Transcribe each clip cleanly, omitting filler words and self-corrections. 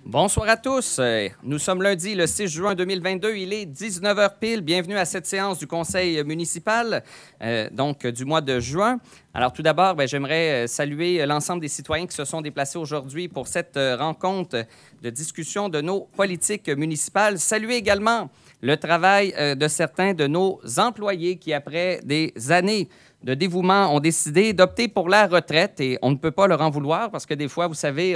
Bonsoir à tous. Nous sommes lundi, le 6 juin 2022. Il est 19h pile. Bienvenue à cette séance du Conseil municipal, du mois de juin. Alors, tout d'abord, j'aimerais saluer l'ensemble des citoyens qui se sont déplacés aujourd'hui pour cette rencontre de discussion de nos politiques municipales. Saluer également le travail de certains de nos employés qui, après des années de dévouement, ont décidé d'opter pour la retraite et on ne peut pas leur en vouloir parce que des fois, vous savez,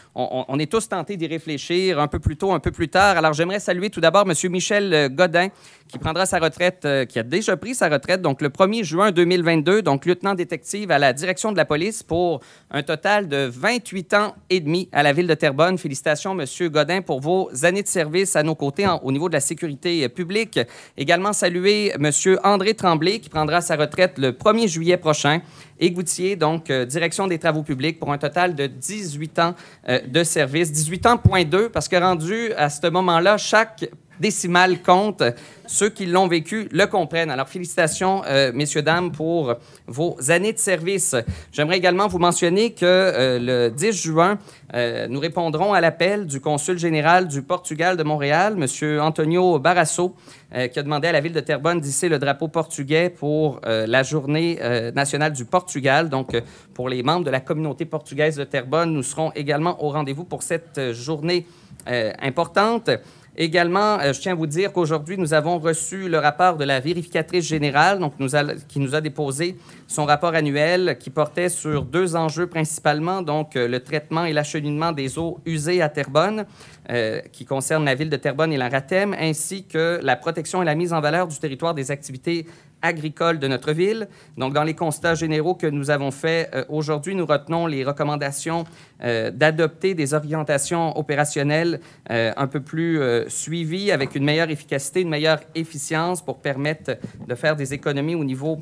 on est tous tentés d'y réfléchir un peu plus tôt, un peu plus tard. Alors, j'aimerais saluer tout d'abord M. Michel Godin qui prendra sa retraite, qui a déjà pris sa retraite, donc le 1er juin 2022, donc lieutenant détective à la direction de la police pour un total de 28 ans et demi à la ville de Terrebonne. Félicitations, M. Godin, pour vos années de service à nos côtés au niveau de la sécurité publique. Également saluer M. André Tremblay qui prendra sa retraite le 1er juillet prochain. Et Goutier, donc direction des travaux publics pour un total de 18 ans de service. 18 ans, point 2, parce que rendu à ce moment-là, chaque décimale compte. Ceux qui l'ont vécu le comprennent. Alors, félicitations, messieurs, dames, pour vos années de service. J'aimerais également vous mentionner que le 10 juin, nous répondrons à l'appel du consul général du Portugal de Montréal, M. Antonio Barrasso, qui a demandé à la ville de Terrebonne d'hisser le drapeau portugais pour la journée nationale du Portugal. Donc, pour les membres de la communauté portugaise de Terrebonne, nous serons également au rendez-vous pour cette journée importante. Également, je tiens à vous dire qu'aujourd'hui, nous avons reçu le rapport de la vérificatrice générale, donc qui nous a déposé son rapport annuel qui portait sur deux enjeux principalement, donc le traitement et l'acheminement des eaux usées à Terrebonne, qui concerne la ville de Terrebonne et la RATEM, ainsi que la protection et la mise en valeur du territoire des activités agricoles de notre ville. Donc, dans les constats généraux que nous avons faits aujourd'hui, nous retenons les recommandations d'adopter des orientations opérationnelles un peu plus suivies avec une meilleure efficacité, une meilleure efficience pour permettre de faire des économies au niveau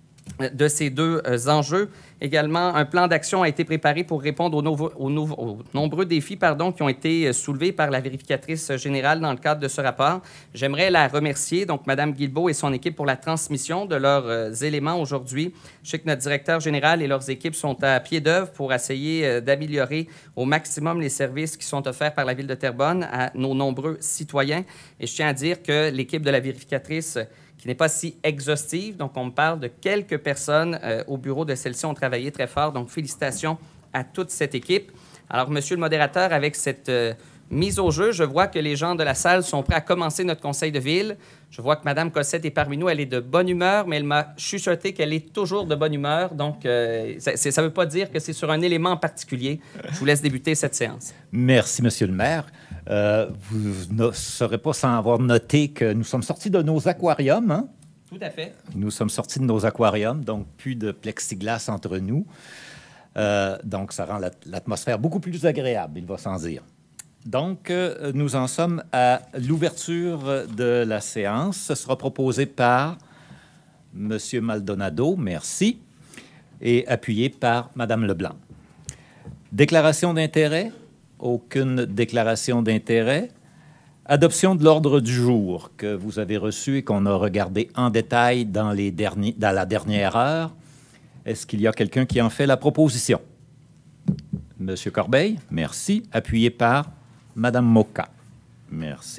de ces deux enjeux. Également, un plan d'action a été préparé pour répondre aux nombreux défis qui ont été soulevés par la vérificatrice générale dans le cadre de ce rapport. J'aimerais la remercier, donc Mme Guilbeault et son équipe, pour la transmission de leurs éléments aujourd'hui. Je sais que notre directeur général et leurs équipes sont à pied d'œuvre pour essayer d'améliorer au maximum les services qui sont offerts par la ville de Terrebonne à nos nombreux citoyens. Et je tiens à dire que l'équipe de la vérificatrice qui n'est pas si exhaustive. Donc, on me parle de quelques personnes au bureau de celle-ci ont travaillé très fort. Donc, félicitations à toute cette équipe. Alors, monsieur le modérateur, avec cette mise au jeu, je vois que les gens de la salle sont prêts à commencer notre conseil de ville. Je vois que Mme Cossette est parmi nous. Elle est de bonne humeur, mais elle m'a chuchoté qu'elle est toujours de bonne humeur. Donc, ça ne veut pas dire que c'est sur un élément en particulier. Je vous laisse débuter cette séance. Merci, monsieur le maire. Vous ne serez pas sans avoir noté que nous sommes sortis de nos aquariums. Hein? Tout à fait. Nous sommes sortis de nos aquariums, donc plus de plexiglas entre nous. Donc, ça rend l'atmosphère beaucoup plus agréable, il va sans dire. Donc, nous en sommes à l'ouverture de la séance. Ce sera proposé par M. Maldonado, merci, et appuyé par Mme Leblanc. Déclaration d'intérêt? Aucune déclaration d'intérêt. Adoption de l'ordre du jour que vous avez reçu et qu'on a regardé en détail dans la dernière heure. Est-ce qu'il y a quelqu'un qui en fait la proposition? Monsieur Corbeil, merci. Appuyé par Madame Moka. Merci.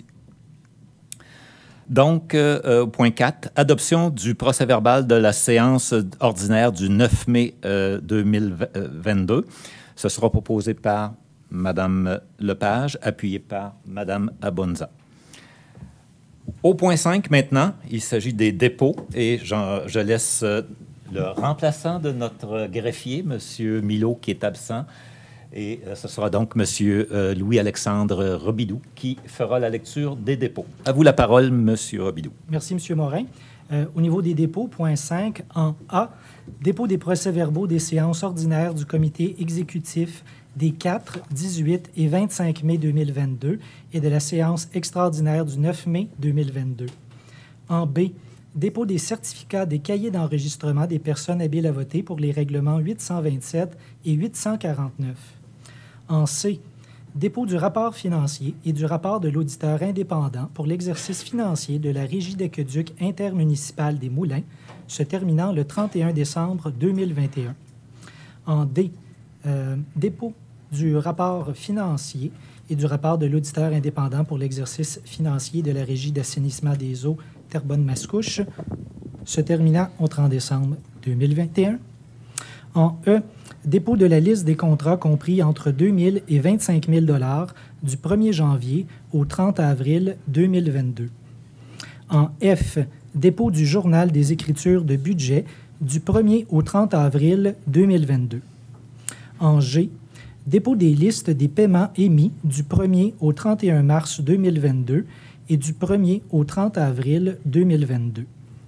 Donc, point 4, adoption du procès-verbal de la séance ordinaire du 9 mai 2022. Ce sera proposé par Madame Lepage, appuyé par Madame Abonza. Au point 5, maintenant, il s'agit des dépôts et je laisse le remplaçant de notre greffier, M. Milot, qui est absent. Et ce sera donc M. Louis-Alexandre Robidoux qui fera la lecture des dépôts. À vous la parole, M. Robidoux. Merci, M. Morin. Au niveau des dépôts, point 5, en A, dépôt des procès-verbaux des séances ordinaires du comité exécutif des 4, 18 et 25 mai 2022 et de la séance extraordinaire du 9 mai 2022. En B, dépôt des certificats des cahiers d'enregistrement des personnes habiles à voter pour les règlements 827 et 849. En C, dépôt du rapport financier et du rapport de l'auditeur indépendant pour l'exercice financier de la Régie d'aqueduc intermunicipale des Moulins, se terminant le 31 décembre 2021. En D, dépôt du rapport financier et du rapport de l'auditeur indépendant pour l'exercice financier de la Régie d'assainissement des eaux Terrebonne-Mascouche, se terminant au 30 décembre 2021. En E, dépôt de la liste des contrats compris entre 2 000 et 25 000 $ du 1er janvier au 30 avril 2022. En F, dépôt du journal des écritures de budget du 1er au 30 avril 2022. En G, dépôt des listes des paiements émis du 1er au 31 mars 2022 et du 1er au 30 avril 2022.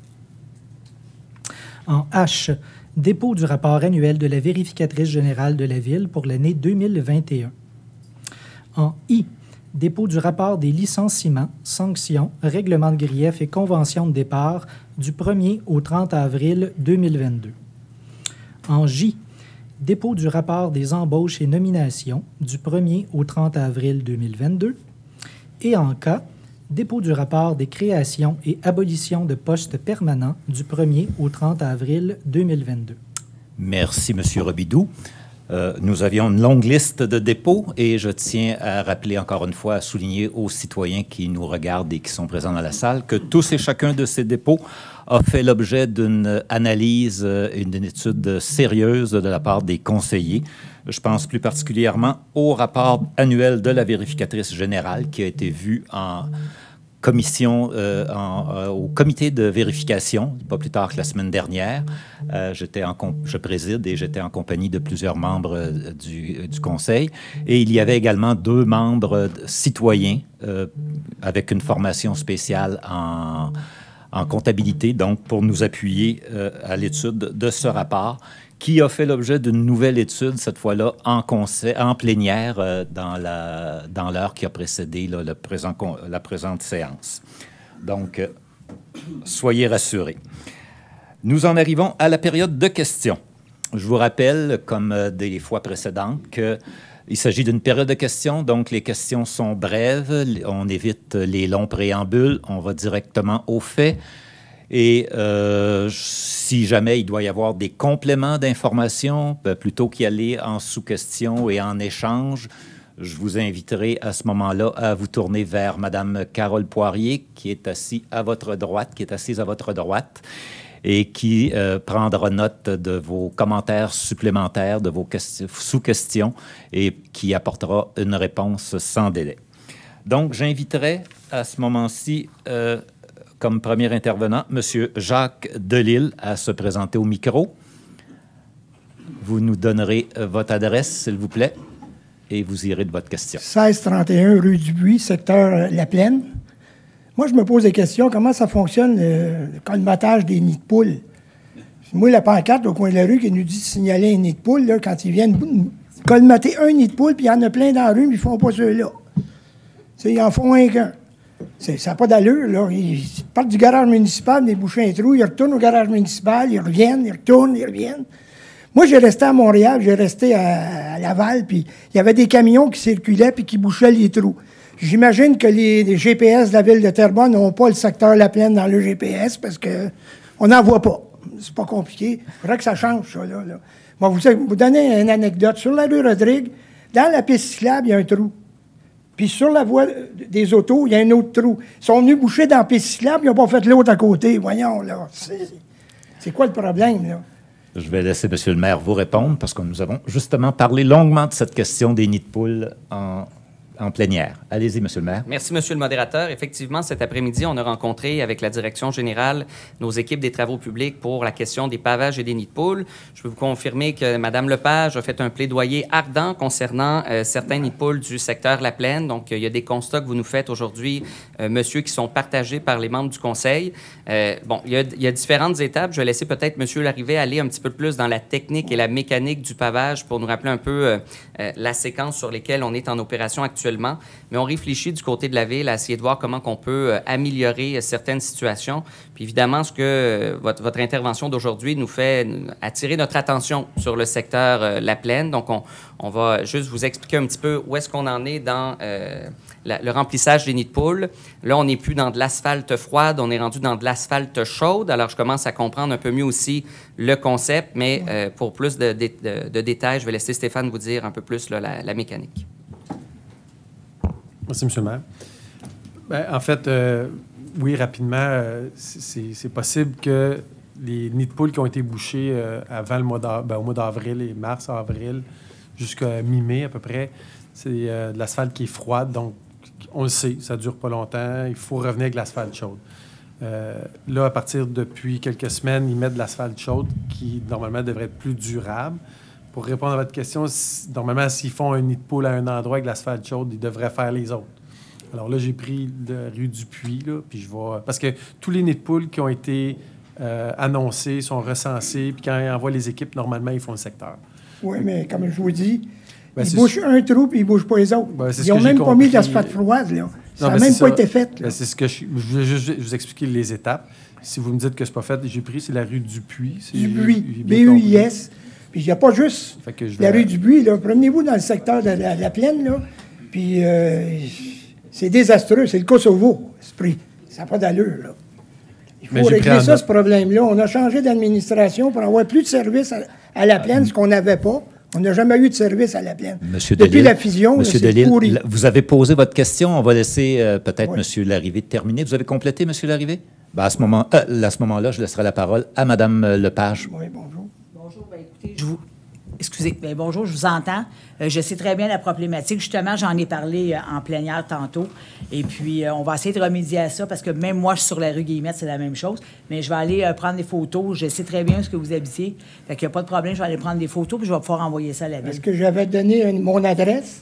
En H, dépôt du rapport annuel de la vérificatrice générale de la Ville pour l'année 2021. En I, dépôt du rapport des licenciements, sanctions, règlements de grief et conventions de départ du 1er au 30 avril 2022. En J, dépôt du rapport des embauches et nominations du 1er au 30 avril 2022. Et en K, dépôt du rapport des créations et abolitions de postes permanents du 1er au 30 avril 2022. Merci, M. Robidoux. Nous avions une longue liste de dépôts et je tiens à rappeler encore une fois, à souligner aux citoyens qui nous regardent et qui sont présents dans la salle que tous et chacun de ces dépôts a fait l'objet d'une analyse et d'une étude sérieuse de la part des conseillers. Je pense plus particulièrement au rapport annuel de la vérificatrice générale qui a été vu en commission, au comité de vérification, pas plus tard que la semaine dernière. Je préside et j'étais en compagnie de plusieurs membres du conseil. Et il y avait également 2 membres citoyens avec une formation spéciale en comptabilité, donc pour nous appuyer à l'étude de ce rapport, qui a fait l'objet d'une nouvelle étude, cette fois-là en plénière, dans l'heure qui a précédé là, la présente séance. Donc, soyez rassurés. Nous en arrivons à la période de questions. Je vous rappelle, comme des fois précédentes, qu'il s'agit d'une période de questions, donc les questions sont brèves, on évite les longs préambules, on va directement au fait. Et si jamais il doit y avoir des compléments d'informations, plutôt qu'y aller en sous-question et en échange, je vous inviterai à ce moment-là à vous tourner vers Mme Carole Poirier, qui est assise à votre droite, et qui prendra note de vos commentaires supplémentaires, de vos sous-questions, et qui apportera une réponse sans délai. Donc, j'inviterai à ce moment-ci comme premier intervenant, M. Jacques Delisle, à se présenter au micro. Vous nous donnerez votre adresse, s'il vous plaît, et vous irez de votre question. 1631 rue Dubuis, secteur La Plaine. Moi, je me pose des questions. Comment ça fonctionne, le colmatage des nids de poules? Moi, la pancarte au coin de la rue qui nous dit de signaler un nid de poule, là, quand ils viennent colmater un nid de poule, puis il y en a plein dans la rue, mais ils ne font pas ceux-là. Ils en font un qu'un. Ça n'a pas d'allure, là. Ils partent du garage municipal, des bouchons un trou, ils retournent au garage municipal, ils reviennent, ils retournent, ils reviennent. Moi, j'ai resté à Montréal, j'ai resté à Laval, puis il y avait des camions qui circulaient puis qui bouchaient les trous. J'imagine que les GPS de la ville de Terrebonne n'ont pas le secteur La Plaine dans le GPS parce qu'on n'en voit pas. C'est pas compliqué. Il faudrait que ça change, ça, là. Bon, vous donner une anecdote. Sur la rue Rodrigue, dans la piste cyclable, il y a un trou. Puis sur la voie des autos, il y a un autre trou. Ils sont venus boucher dans la piste cyclable, ils n'ont pas fait l'autre à côté. Voyons, là. C'est quoi le problème, là? Je vais laisser M. le maire vous répondre parce que nous avons justement parlé longuement de cette question des nids de poules en plénière. Allez-y, M. le maire. Merci, M. le modérateur. Effectivement, cet après-midi, on a rencontré avec la direction générale nos équipes des travaux publics pour la question des pavages et des nids de poules. Je peux vous confirmer que Mme Lepage a fait un plaidoyer ardent concernant certains nids de poules du secteur La Plaine. Donc, il y a des constats que vous nous faites aujourd'hui, monsieur, qui sont partagés par les membres du conseil. Bon, il y a différentes étapes. Je vais laisser peut-être M. Larrivé aller un petit peu plus dans la technique et la mécanique du pavage pour nous rappeler un peu la séquence sur lesquelles on est en opération actuellement. actuellement, mais on réfléchit du côté de la ville à essayer de voir comment on peut améliorer certaines situations. Puis évidemment, ce que votre intervention d'aujourd'hui nous fait attirer notre attention sur le secteur La Plaine. Donc, on va juste vous expliquer un petit peu où est-ce qu'on en est dans le remplissage des nids de poules. Là, on n'est plus dans de l'asphalte froide, on est rendu dans de l'asphalte chaude. Alors, je commence à comprendre un peu mieux aussi le concept, mais pour plus de détails, je vais laisser Stéphane vous dire un peu plus là, la mécanique. Merci, M. le maire. Bien, en fait, oui, rapidement, c'est possible que les nids de poules qui ont été bouchés avant le mois au mois d'avril et mars, avril, jusqu'à mi-mai à peu près, c'est de l'asphalte qui est froide, donc on le sait, ça ne dure pas longtemps, il faut revenir avec l'asphalte chaude. Là, à partir depuis quelques semaines, ils mettent de l'asphalte chaude qui, normalement, devrait être plus durable. Pour répondre à votre question, normalement, s'ils font un nid de poule à un endroit avec de l'asphalte chaude, ils devraient faire les autres. Alors là, j'ai pris la rue du Puy, là, puis je vois... Parce que tous les nids de poules qui ont été annoncés sont recensés, puis quand ils envoient les équipes, normalement, ils font le secteur. Oui, mais comme je vous dis, ils bouchent un trou, puis ils ne bougent pas les autres. Ils n'ont même pas mis d'asphalte froide, là. Ça n'a même pas été fait. C'est ce que je vais juste vous expliquer les étapes. Si vous me dites que c'est pas fait, j'ai pris, c'est la rue du Puy. Du Puy, B-U-I-S. Puis il n'y a pas juste la rue du Puy, là. Promenez-vous dans le secteur de la Plaine, là. Puis c'est désastreux, c'est le Kosovo, ça n'a pas d'allure, là. Il faut régler ça, ce problème-là. On a changé d'administration pour avoir plus de services à la Plaine, ce qu'on n'avait pas. On n'a jamais eu de service à la Plaine. Depuis la fusion, c'est pourri. Vous avez posé votre question. On va laisser peut-être M. Larrivé terminer. Vous avez complété, M. Larrivé? Ben, à ce moment-là, je laisserai la parole à Mme Lepage. Oui, bonjour. Bonjour. Bien, écoutez, excusez, bien, bonjour, je vous entends. Je sais très bien la problématique. Justement, j'en ai parlé en plénière tantôt. Et puis, on va essayer de remédier à ça parce que même moi, je suis sur la rue Guillemette, c'est la même chose. Mais je vais aller prendre des photos. Je sais très bien ce que vous habitiez. Fait qu'il n'y a pas de problème. Je vais aller prendre des photos puis je vais pouvoir envoyer ça à la ville. Est-ce que j'avais donné mon adresse?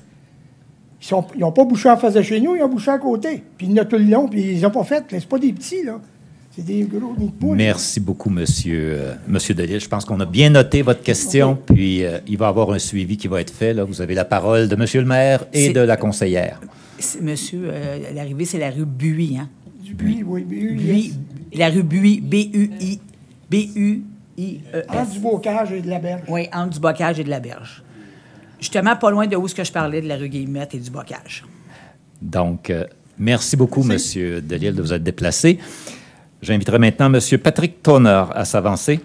Ils n'ont pas bouché en face de chez nous, ils ont bouché à côté. Puis il y en a tout le long, puis ils n'ont pas fait. C'est pas des petits, là. C'est des gros nids de poules. Merci beaucoup, Monsieur Delisle. Je pense qu'on a bien noté votre question, puis il va y avoir un suivi qui va être fait. Là. Vous avez la parole de Monsieur le maire et de la conseillère. Monsieur, l'arrivée, c'est la rue Buis, hein? Du Buis, oui, Buis. La rue Buis, B-U-I. B-U-I-E-S. Entre du Bocage et de la Berge. Oui, entre du Bocage et de la Berge. Justement, pas loin de où est-ce que je parlais de la rue Guillemette et du Bocage. Donc, merci beaucoup, Monsieur Delisle, de vous être déplacé. J'inviterai maintenant M. Patrick Toner à s'avancer.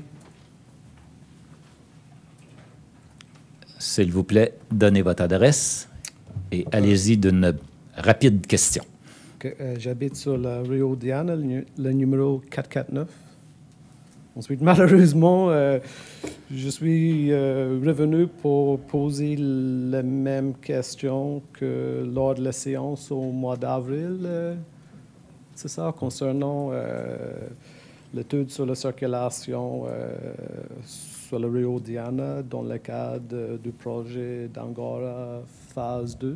S'il vous plaît, donnez votre adresse et allez-y d'une rapide question. J'habite sur la rue Audiana, le numéro 449. Ensuite, malheureusement, je suis revenu pour poser la même question que lors de la séance au mois d'avril. C'est ça, concernant l'étude sur la circulation sur la rue Audiana dans le cadre du projet d'Angora phase 2.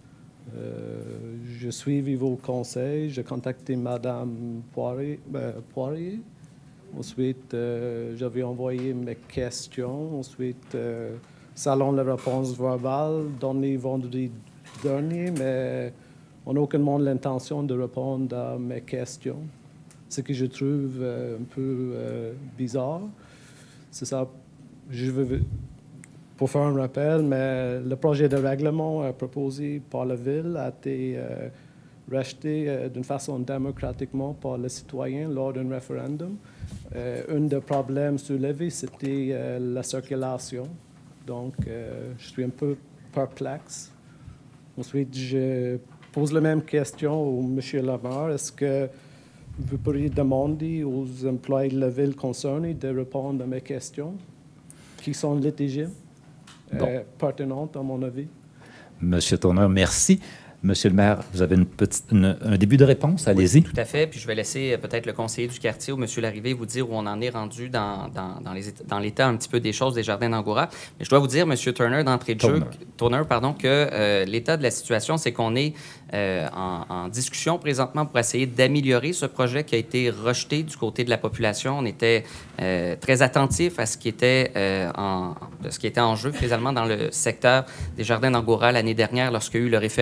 Je suis vos conseils, j'ai contacté Mme Poirier. Ensuite, j'avais envoyé mes questions. Ensuite, selon la réponse verbale donnée vendredi dernier, mais on n'a aucunement l'intention de répondre à mes questions, ce que je trouve un peu bizarre. C'est ça, je veux, pour faire un rappel, mais le projet de règlement proposé par la Ville a été rejeté d'une façon démocratiquement par les citoyens lors d'un référendum. Un des problèmes soulevés, c'était la circulation. Donc, je suis un peu perplexe. Ensuite, je pose la même question au M. Lamar. Est-ce que vous pourriez demander aux employés de la Ville concernés de répondre à mes questions, qui sont litigibles, pertinentes à mon avis? Monsieur Toner, merci. Monsieur le maire, vous avez un début de réponse? Allez-y. Oui, tout à fait. Puis je vais laisser peut-être le conseiller du quartier ou M. Larrivé vous dire où on en est rendu dans l'état un petit peu des choses des jardins d'Angora. Mais je dois vous dire, M. Turner, d'entrée de jeu, que l'état de la situation, c'est qu'on est en discussion présentement pour essayer d'améliorer ce projet qui a été rejeté du côté de la population. On était très attentif à ce qui était en jeu présentement dans le secteur des jardins d'Angora l'année dernière lorsqu'il y a eu le référendum.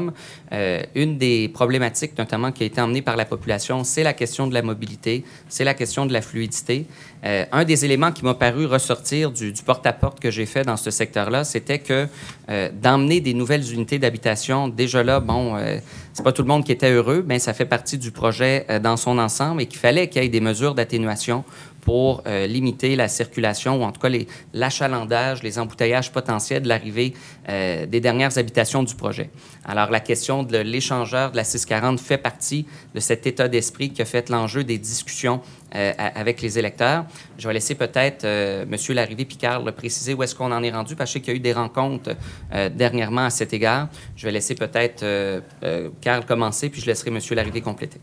autonome. Une des problématiques, notamment, qui a été emmenée par la population, c'est la question de la mobilité, c'est la question de la fluidité. Un des éléments qui m'a paru ressortir du porte-à-porte que j'ai fait dans ce secteur-là, c'était que d'emmener des nouvelles unités d'habitation, déjà là, c'est pas tout le monde qui était heureux, mais ça fait partie du projet dans son ensemble et qu'il fallait qu'il y ait des mesures d'atténuation pour limiter la circulation ou en tout cas l'achalandage, les embouteillages potentiels de l'arrivée des dernières habitations du projet. Alors, la question de l'échangeur de la 640 fait partie de cet état d'esprit qui a fait l'enjeu des discussions avec les électeurs. Je vais laisser peut-être M. Larrivée-Picard le préciser où est-ce qu'on en est rendu, parce que je sais qu'il y a eu des rencontres dernièrement à cet égard. Je vais laisser peut-être Carl commencer, puis je laisserai M. Larrivée compléter.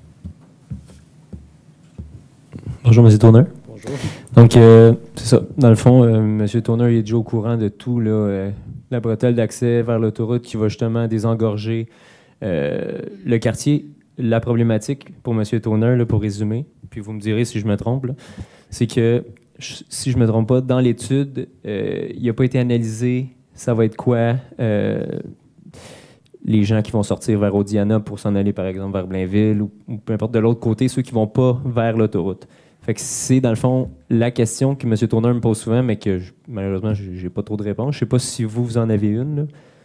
Bonjour, M. Tourneur. Bonjour. Donc, c'est ça. Dans le fond, M. Tourneur est déjà au courant de tout, là, la bretelle d'accès vers l'autoroute qui va justement désengorger le quartier. La problématique pour M. Tourneur, là, pour résumer, puis vous me direz si je me trompe, c'est que, si je ne me trompe pas, dans l'étude, il n'a pas été analysé ça va être quoi les gens qui vont sortir vers Audiana pour s'en aller, par exemple, vers Blainville ou peu importe de l'autre côté, ceux qui ne vont pas vers l'autoroute. Fait que c'est, dans le fond, la question que M. Tourneur me pose souvent, mais que, malheureusement, je n'ai pas trop de réponse. Je ne sais pas si vous en avez une, là.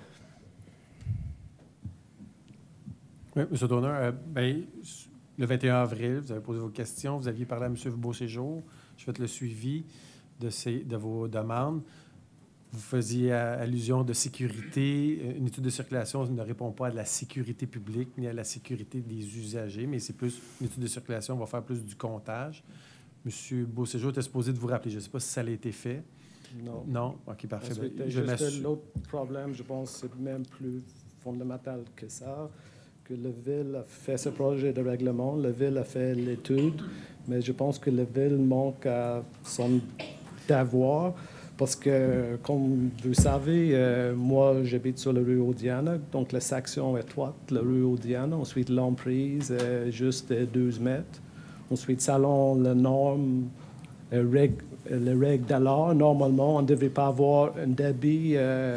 Oui, M. Tourneur, le 21 avril, vous avez posé vos questions, vous aviez parlé à M. Beauséjour, je fais le suivi de vos demandes. Vous faisiez allusion de sécurité. Une étude de circulation ne répond pas à la sécurité publique ni à la sécurité des usagers, mais c'est plus une étude de circulation, on va faire plus du comptage. M. Beauséjour était supposé de vous rappeler. Je ne sais pas si ça a été fait. Non. Non? OK, parfait. L'autre problème, je pense, c'est même plus fondamental que ça, que la Ville a fait ce projet de règlement, la Ville a fait l'étude, mais je pense que la Ville manque à son devoir. Parce que, comme vous savez, moi, j'habite sur la rue Audiana, donc la section étroite de la rue Audiana. Ensuite, l'emprise est juste 12 mètres. Ensuite, selon les normes, les règles de l'art, normalement, on ne devrait pas avoir un débit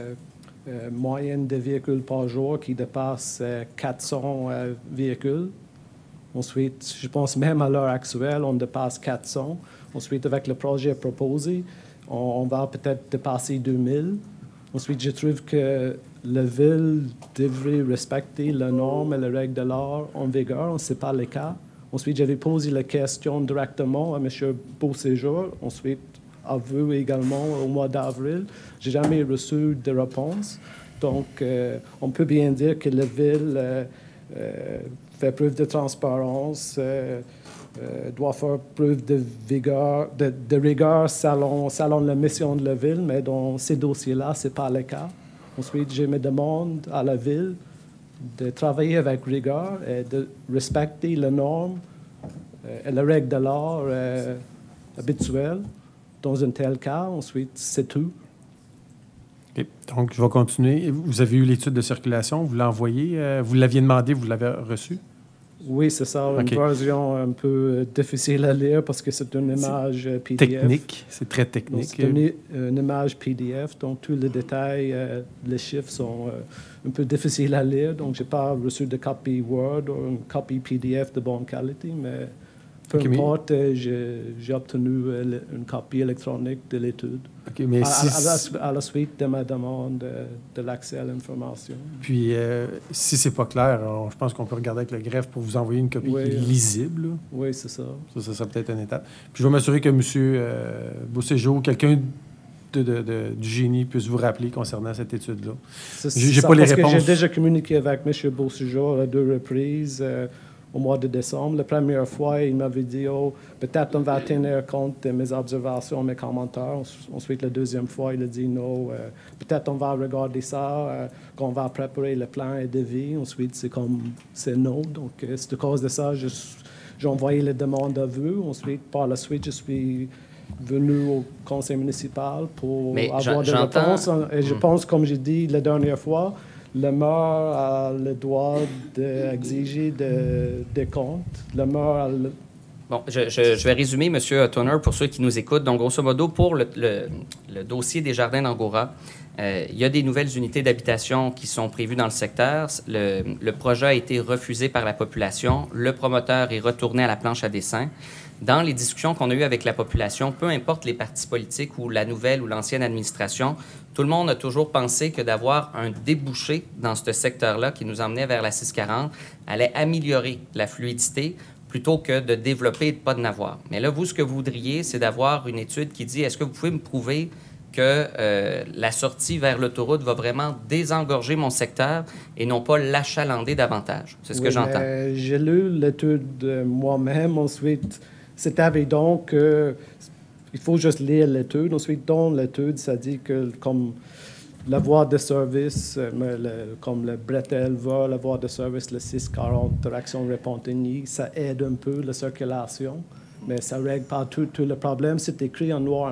moyen de véhicules par jour qui dépasse 400 véhicules. Ensuite, je pense même à l'heure actuelle, on dépasse 400. Ensuite, avec le projet proposé, on va peut-être dépasser 2000. Ensuite, je trouve que la Ville devrait respecter les normes et les règles de l'art en vigueur. Ce n'est pas le cas. Ensuite, j'avais posé la question directement à M. Beauséjour. Ensuite, à vous également au mois d'avril. Je n'ai jamais reçu de réponse. Donc, on peut bien dire que la Ville fait preuve de transparence, doit faire preuve de vigueur, de rigueur selon la mission de la Ville, mais dans ces dossiers-là, ce n'est pas le cas. Ensuite, je me demande à la Ville de travailler avec rigueur et de respecter les normes et les règles de l'art habituelles dans un tel cas. Ensuite, c'est tout. Okay. Donc, je vais continuer. Vous avez eu l'étude de circulation, vous l'envoyez, vous l'aviez demandé, vous l'avez reçu? Oui, c'est ça, une version un peu difficile à lire parce que c'est une image PDF. Technique, c'est très technique. C'est une image PDF, donc tous les détails, les chiffres sont un peu difficiles à lire. Donc, je n'ai pas reçu de copie Word ou une copie PDF de bonne qualité, mais peu importe, j'ai obtenu une copie électronique de l'étude. Okay, mais à la suite de ma demande de l'accès à l'information. Puis, si c'est pas clair, je pense qu'on peut regarder avec le greffe pour vous envoyer une copie lisible. Oui, c'est ça. Ça serait peut-être une étape. Puis, je vais m'assurer que M. Beauséjour, quelqu'un du génie puisse vous rappeler concernant cette étude-là. J'ai pas les réponses. J'ai déjà communiqué avec M. Beauséjour à 2 reprises. Au mois de décembre. La première fois, il m'avait dit peut-être on va tenir compte de mes observations, mes commentaires. Ensuite, la deuxième fois, il a dit non, peut-être on va regarder ça, qu'on va préparer le plan et devis. Ensuite, c'est non. Donc, c'est à cause de ça, j'ai envoyé les demandes à vous. Ensuite, par la suite, je suis venu au conseil municipal pour avoir des réponses. Et je pense, comme j'ai dit la dernière fois, le maire a le droit d'exiger des comptes. Le maire a Bon, je vais résumer, M. Toner, pour ceux qui nous écoutent. Donc, grosso modo, pour le dossier des jardins d'Angora, Il y a des nouvelles unités d'habitation qui sont prévues dans le secteur. Le projet a été refusé par la population. Le promoteur est retourné à la planche à dessin. Dans les discussions qu'on a eues avec la population, peu importe les partis politiques ou la nouvelle ou l'ancienne administration, tout le monde a toujours pensé que d'avoir un débouché dans ce secteur-là qui nous emmenait vers la 640 allait améliorer la fluidité plutôt que de développer et de ne pas en avoir. Mais là, vous, ce que vous voudriez, c'est d'avoir une étude qui dit, est-ce que vous pouvez me prouver que la sortie vers l'autoroute va vraiment désengorger mon secteur et non pas l'achalander davantage? C'est ce que j'entends. J'ai lu l'étude moi-même. Ensuite, c'est évident que il faut juste lire l'étude. Ensuite, dans l'étude, ça dit que comme la voie de service, comme le Bretel-Va, la voie de service, le 640, direction Repentigny, ça aide un peu la circulation, mais ça ne règle pas tout le problème. C'est écrit en noir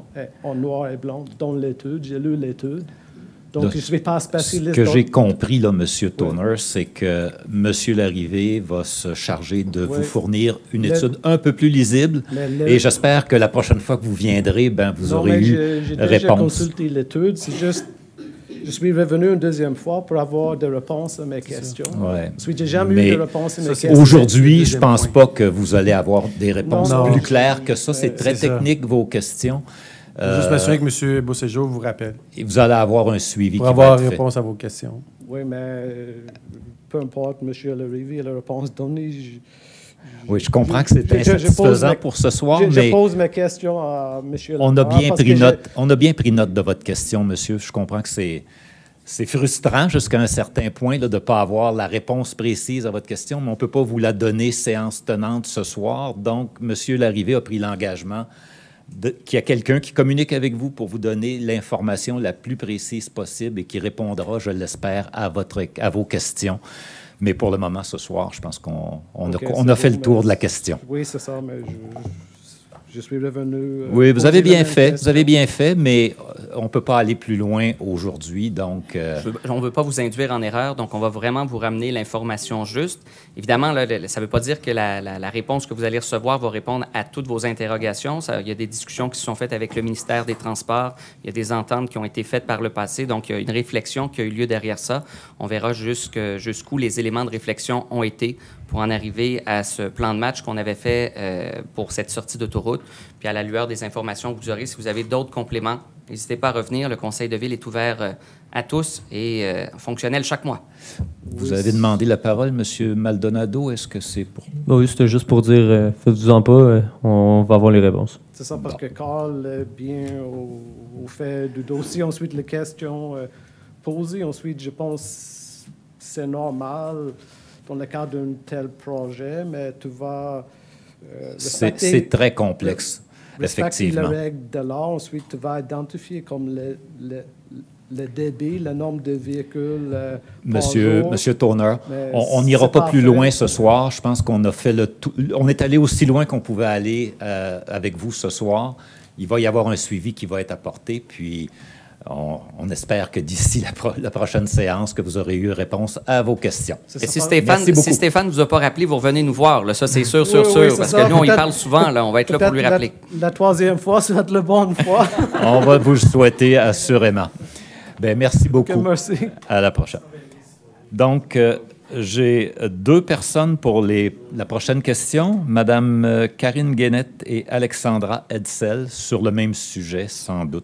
et blanc dans l'étude. J'ai lu l'étude. Donc, je ne suis pas spécialiste. Ce que j'ai compris, là, M. Toner, c'est que M. Larrivée va se charger de vous fournir une étude un peu plus lisible. Et j'espère que la prochaine fois que vous viendrez, vous aurez eu j'ai réponse. déjà consulté l'étude. C'est juste, je suis revenu une deuxième fois pour avoir des réponses à mes questions. Ouais. Je n'ai jamais eu de réponse à mes questions. Aujourd'hui, je ne pense pas que vous allez avoir des réponses Non. plus claires que ça. C'est très c'est ça. technique, vos questions. Juste m'assurer que M. Beauséjour vous rappelle Et vous allez avoir un suivi pour qui avoir va être fait. réponse à vos questions. Oui, mais peu importe, M. Larrivée, la réponse donnée. Oui, je comprends que c'est je insatisfaisant pose pour ce soir, je mais pose mes questions à M. on a bien parce pris que note. On a bien pris note de votre question, monsieur. Je comprends que c'est frustrant jusqu'à un certain point là, de ne pas avoir la réponse précise à votre question, mais on ne peut pas vous la donner séance tenante ce soir. Donc, M. Larrivée a pris l'engagement qu'il y a quelqu'un qui communique avec vous pour vous donner l'information la plus précise possible et qui répondra, je l'espère, à vos questions. Mais pour le moment, ce soir, je pense qu'on a fait le tour de la question. Oui, c'est ça, mais je suis revenu. Oui, vous avez bien fait. Vous avez bien fait, mais on ne peut pas aller plus loin aujourd'hui. Donc, On ne veut pas vous induire en erreur, donc on va vraiment vous ramener l'information juste. Évidemment, là, ça ne veut pas dire que la réponse que vous allez recevoir va répondre à toutes vos interrogations. Il y a des discussions qui se sont faites avec le ministère des Transports. Il y a des ententes qui ont été faites par le passé. Donc, il y a une réflexion qui a eu lieu derrière ça. On verra jusqu'où les éléments de réflexion ont été pour en arriver à ce plan de match qu'on avait fait pour cette sortie d'autoroute. Puis à la lueur des informations que vous aurez, si vous avez d'autres compléments, n'hésitez pas à revenir. Le conseil de ville est ouvert à tous et fonctionnel chaque mois. Vous avez demandé la parole, M. Maldonado. Est-ce que c'est pour... Oui, c'était juste pour dire, faites-vous-en pas, on va avoir les réponses. C'est ça, parce que Carl est bien au fait du dossier. Ensuite, les questions posées. Ensuite, je pense que c'est normal dans le cadre d'un tel projet, mais tu vas... c'est très complexe, respecter effectivement. les règles de l'art. Ensuite, tu vas identifier comme le débit, le nombre de véhicules Monsieur Toner, Mais on n'ira c'est pas pas plus fait. loin ce soir. Je pense qu'on a fait le tout. On est allé aussi loin qu'on pouvait aller avec vous ce soir. Il va y avoir un suivi qui va être apporté, puis on espère que d'ici la prochaine séance, que vous aurez eu réponse à vos questions. Et si Merci beaucoup. Stéphane ne vous a pas rappelé, vous revenez nous voir. Là. Ça, c'est sûr, Oui, c'est parce ça. que nous, on y Peut-être- parle souvent. Là. On va être là pour lui Peut-être rappeler. La troisième fois, ça va être la bonne fois. On va vous le souhaiter assurément. Bien, merci beaucoup. Merci. À la prochaine. Donc, j'ai deux personnes pour la prochaine question. Madame Karine Guénette et Alexandra Edsel sur le même sujet, sans doute.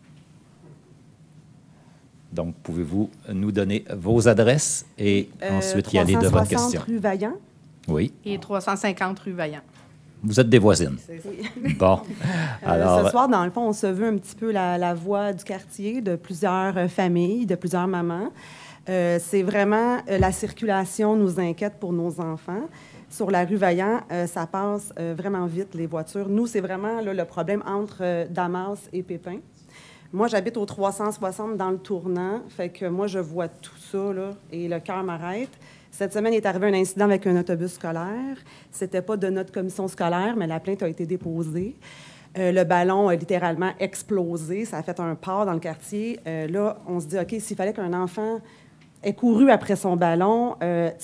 Donc, pouvez-vous nous donner vos adresses et ensuite y aller de votre 360 question? rue Vaillant. Oui. Et 350 rue Vaillant. Vous êtes des voisines. Oui. Bon. Alors, Ce soir, dans le fond, on se veut un petit peu la voix du quartier de plusieurs familles, de plusieurs mamans. C'est vraiment la circulation nous inquiète pour nos enfants. Sur la rue Vaillant, ça passe vraiment vite, les voitures. Nous, c'est vraiment là, le problème entre Damas et Pépin. Moi, j'habite au 360 dans le tournant, fait que moi, je vois tout ça, là, et le cœur m'arrête. Cette semaine, il est arrivé un incident avec un autobus scolaire. C'était pas de notre commission scolaire, mais la plainte a été déposée. Le ballon a littéralement explosé. Ça a fait un port dans le quartier. Là, on se dit, OK, s'il fallait qu'un enfant ait couru après son ballon, tu sais, même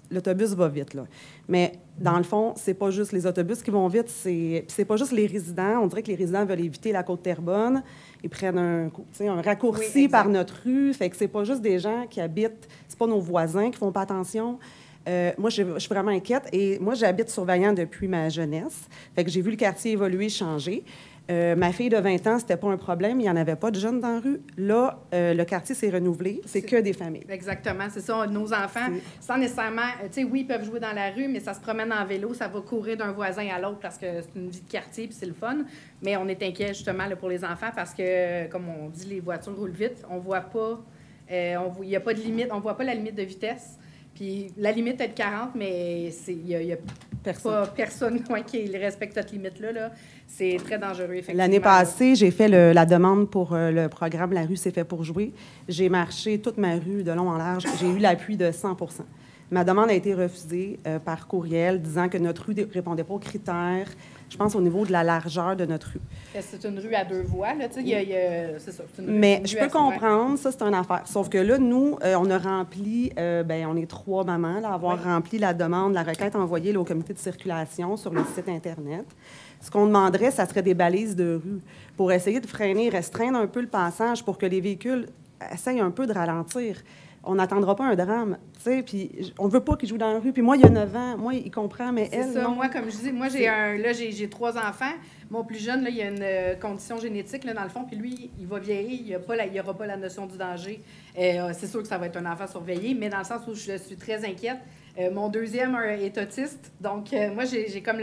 l'autobus va vite, là. Mais dans le fond, c'est pas juste les autobus qui vont vite, c'est pas juste les résidents. On dirait que les résidents veulent éviter la Côte-Terrebonne. Ils prennent un raccourci par notre rue. Fait que c'est pas juste des gens qui habitent, c'est pas nos voisins qui font pas attention. Moi, je suis vraiment inquiète. Et moi, j'habite sur Vaillant depuis ma jeunesse. Fait que j'ai vu le quartier évoluer, changer. Ma fille de 20 ans, c'était pas un problème. Il n'y en avait pas de jeunes dans la rue. Là, le quartier s'est renouvelé. C'est que des familles. Exactement, c'est ça. Nos enfants, sans nécessairement... Tu sais, oui, ils peuvent jouer dans la rue, mais ça se promène en vélo, ça va courir d'un voisin à l'autre parce que c'est une vie de quartier puis c'est le fun. Mais on est inquiet, justement, là, pour les enfants parce que, comme on dit, les voitures roulent vite. On voit pas... il n'y a pas de limite. On voit pas la limite de vitesse. Puis la limite est de 40, mais il y a pas personne qui respecte cette limite-là. Là. C'est très dangereux, effectivement. L'année passée, j'ai fait la demande pour le programme La rue, c'est fait pour jouer. J'ai marché toute ma rue de long en large. J'ai eu l'appui de 100 %. Ma demande a été refusée par courriel, disant que notre rue ne répondait pas aux critères, je pense, au niveau de la largeur de notre rue. C'est une rue à 2 voies, là, tu sais, c'est ça. Mais je peux comprendre, ça, c'est une affaire. Sauf que là, nous, on a rempli, on est 3 mamans, là, à avoir rempli la demande, la requête envoyée là, au comité de circulation sur le site Internet. Ce qu'on demanderait, ça serait des balises de rue pour essayer de freiner, restreindre un peu le passage pour que les véhicules essayent un peu de ralentir. On n'attendra pas un drame, tu sais, puis on veut pas qu'il joue dans la rue. Puis moi, il y a 9 ans, moi, il comprend, mais elle, c'est ça. non. Moi, comme je dis, moi, j'ai 3 enfants. Mon plus jeune, là, il a une condition génétique, là, dans le fond, puis lui, il va vieillir, il n'y aura pas la notion du danger. C'est sûr que ça va être un enfant surveillé, mais dans le sens où je suis très inquiète. Mon deuxième est autiste, donc moi, j'ai comme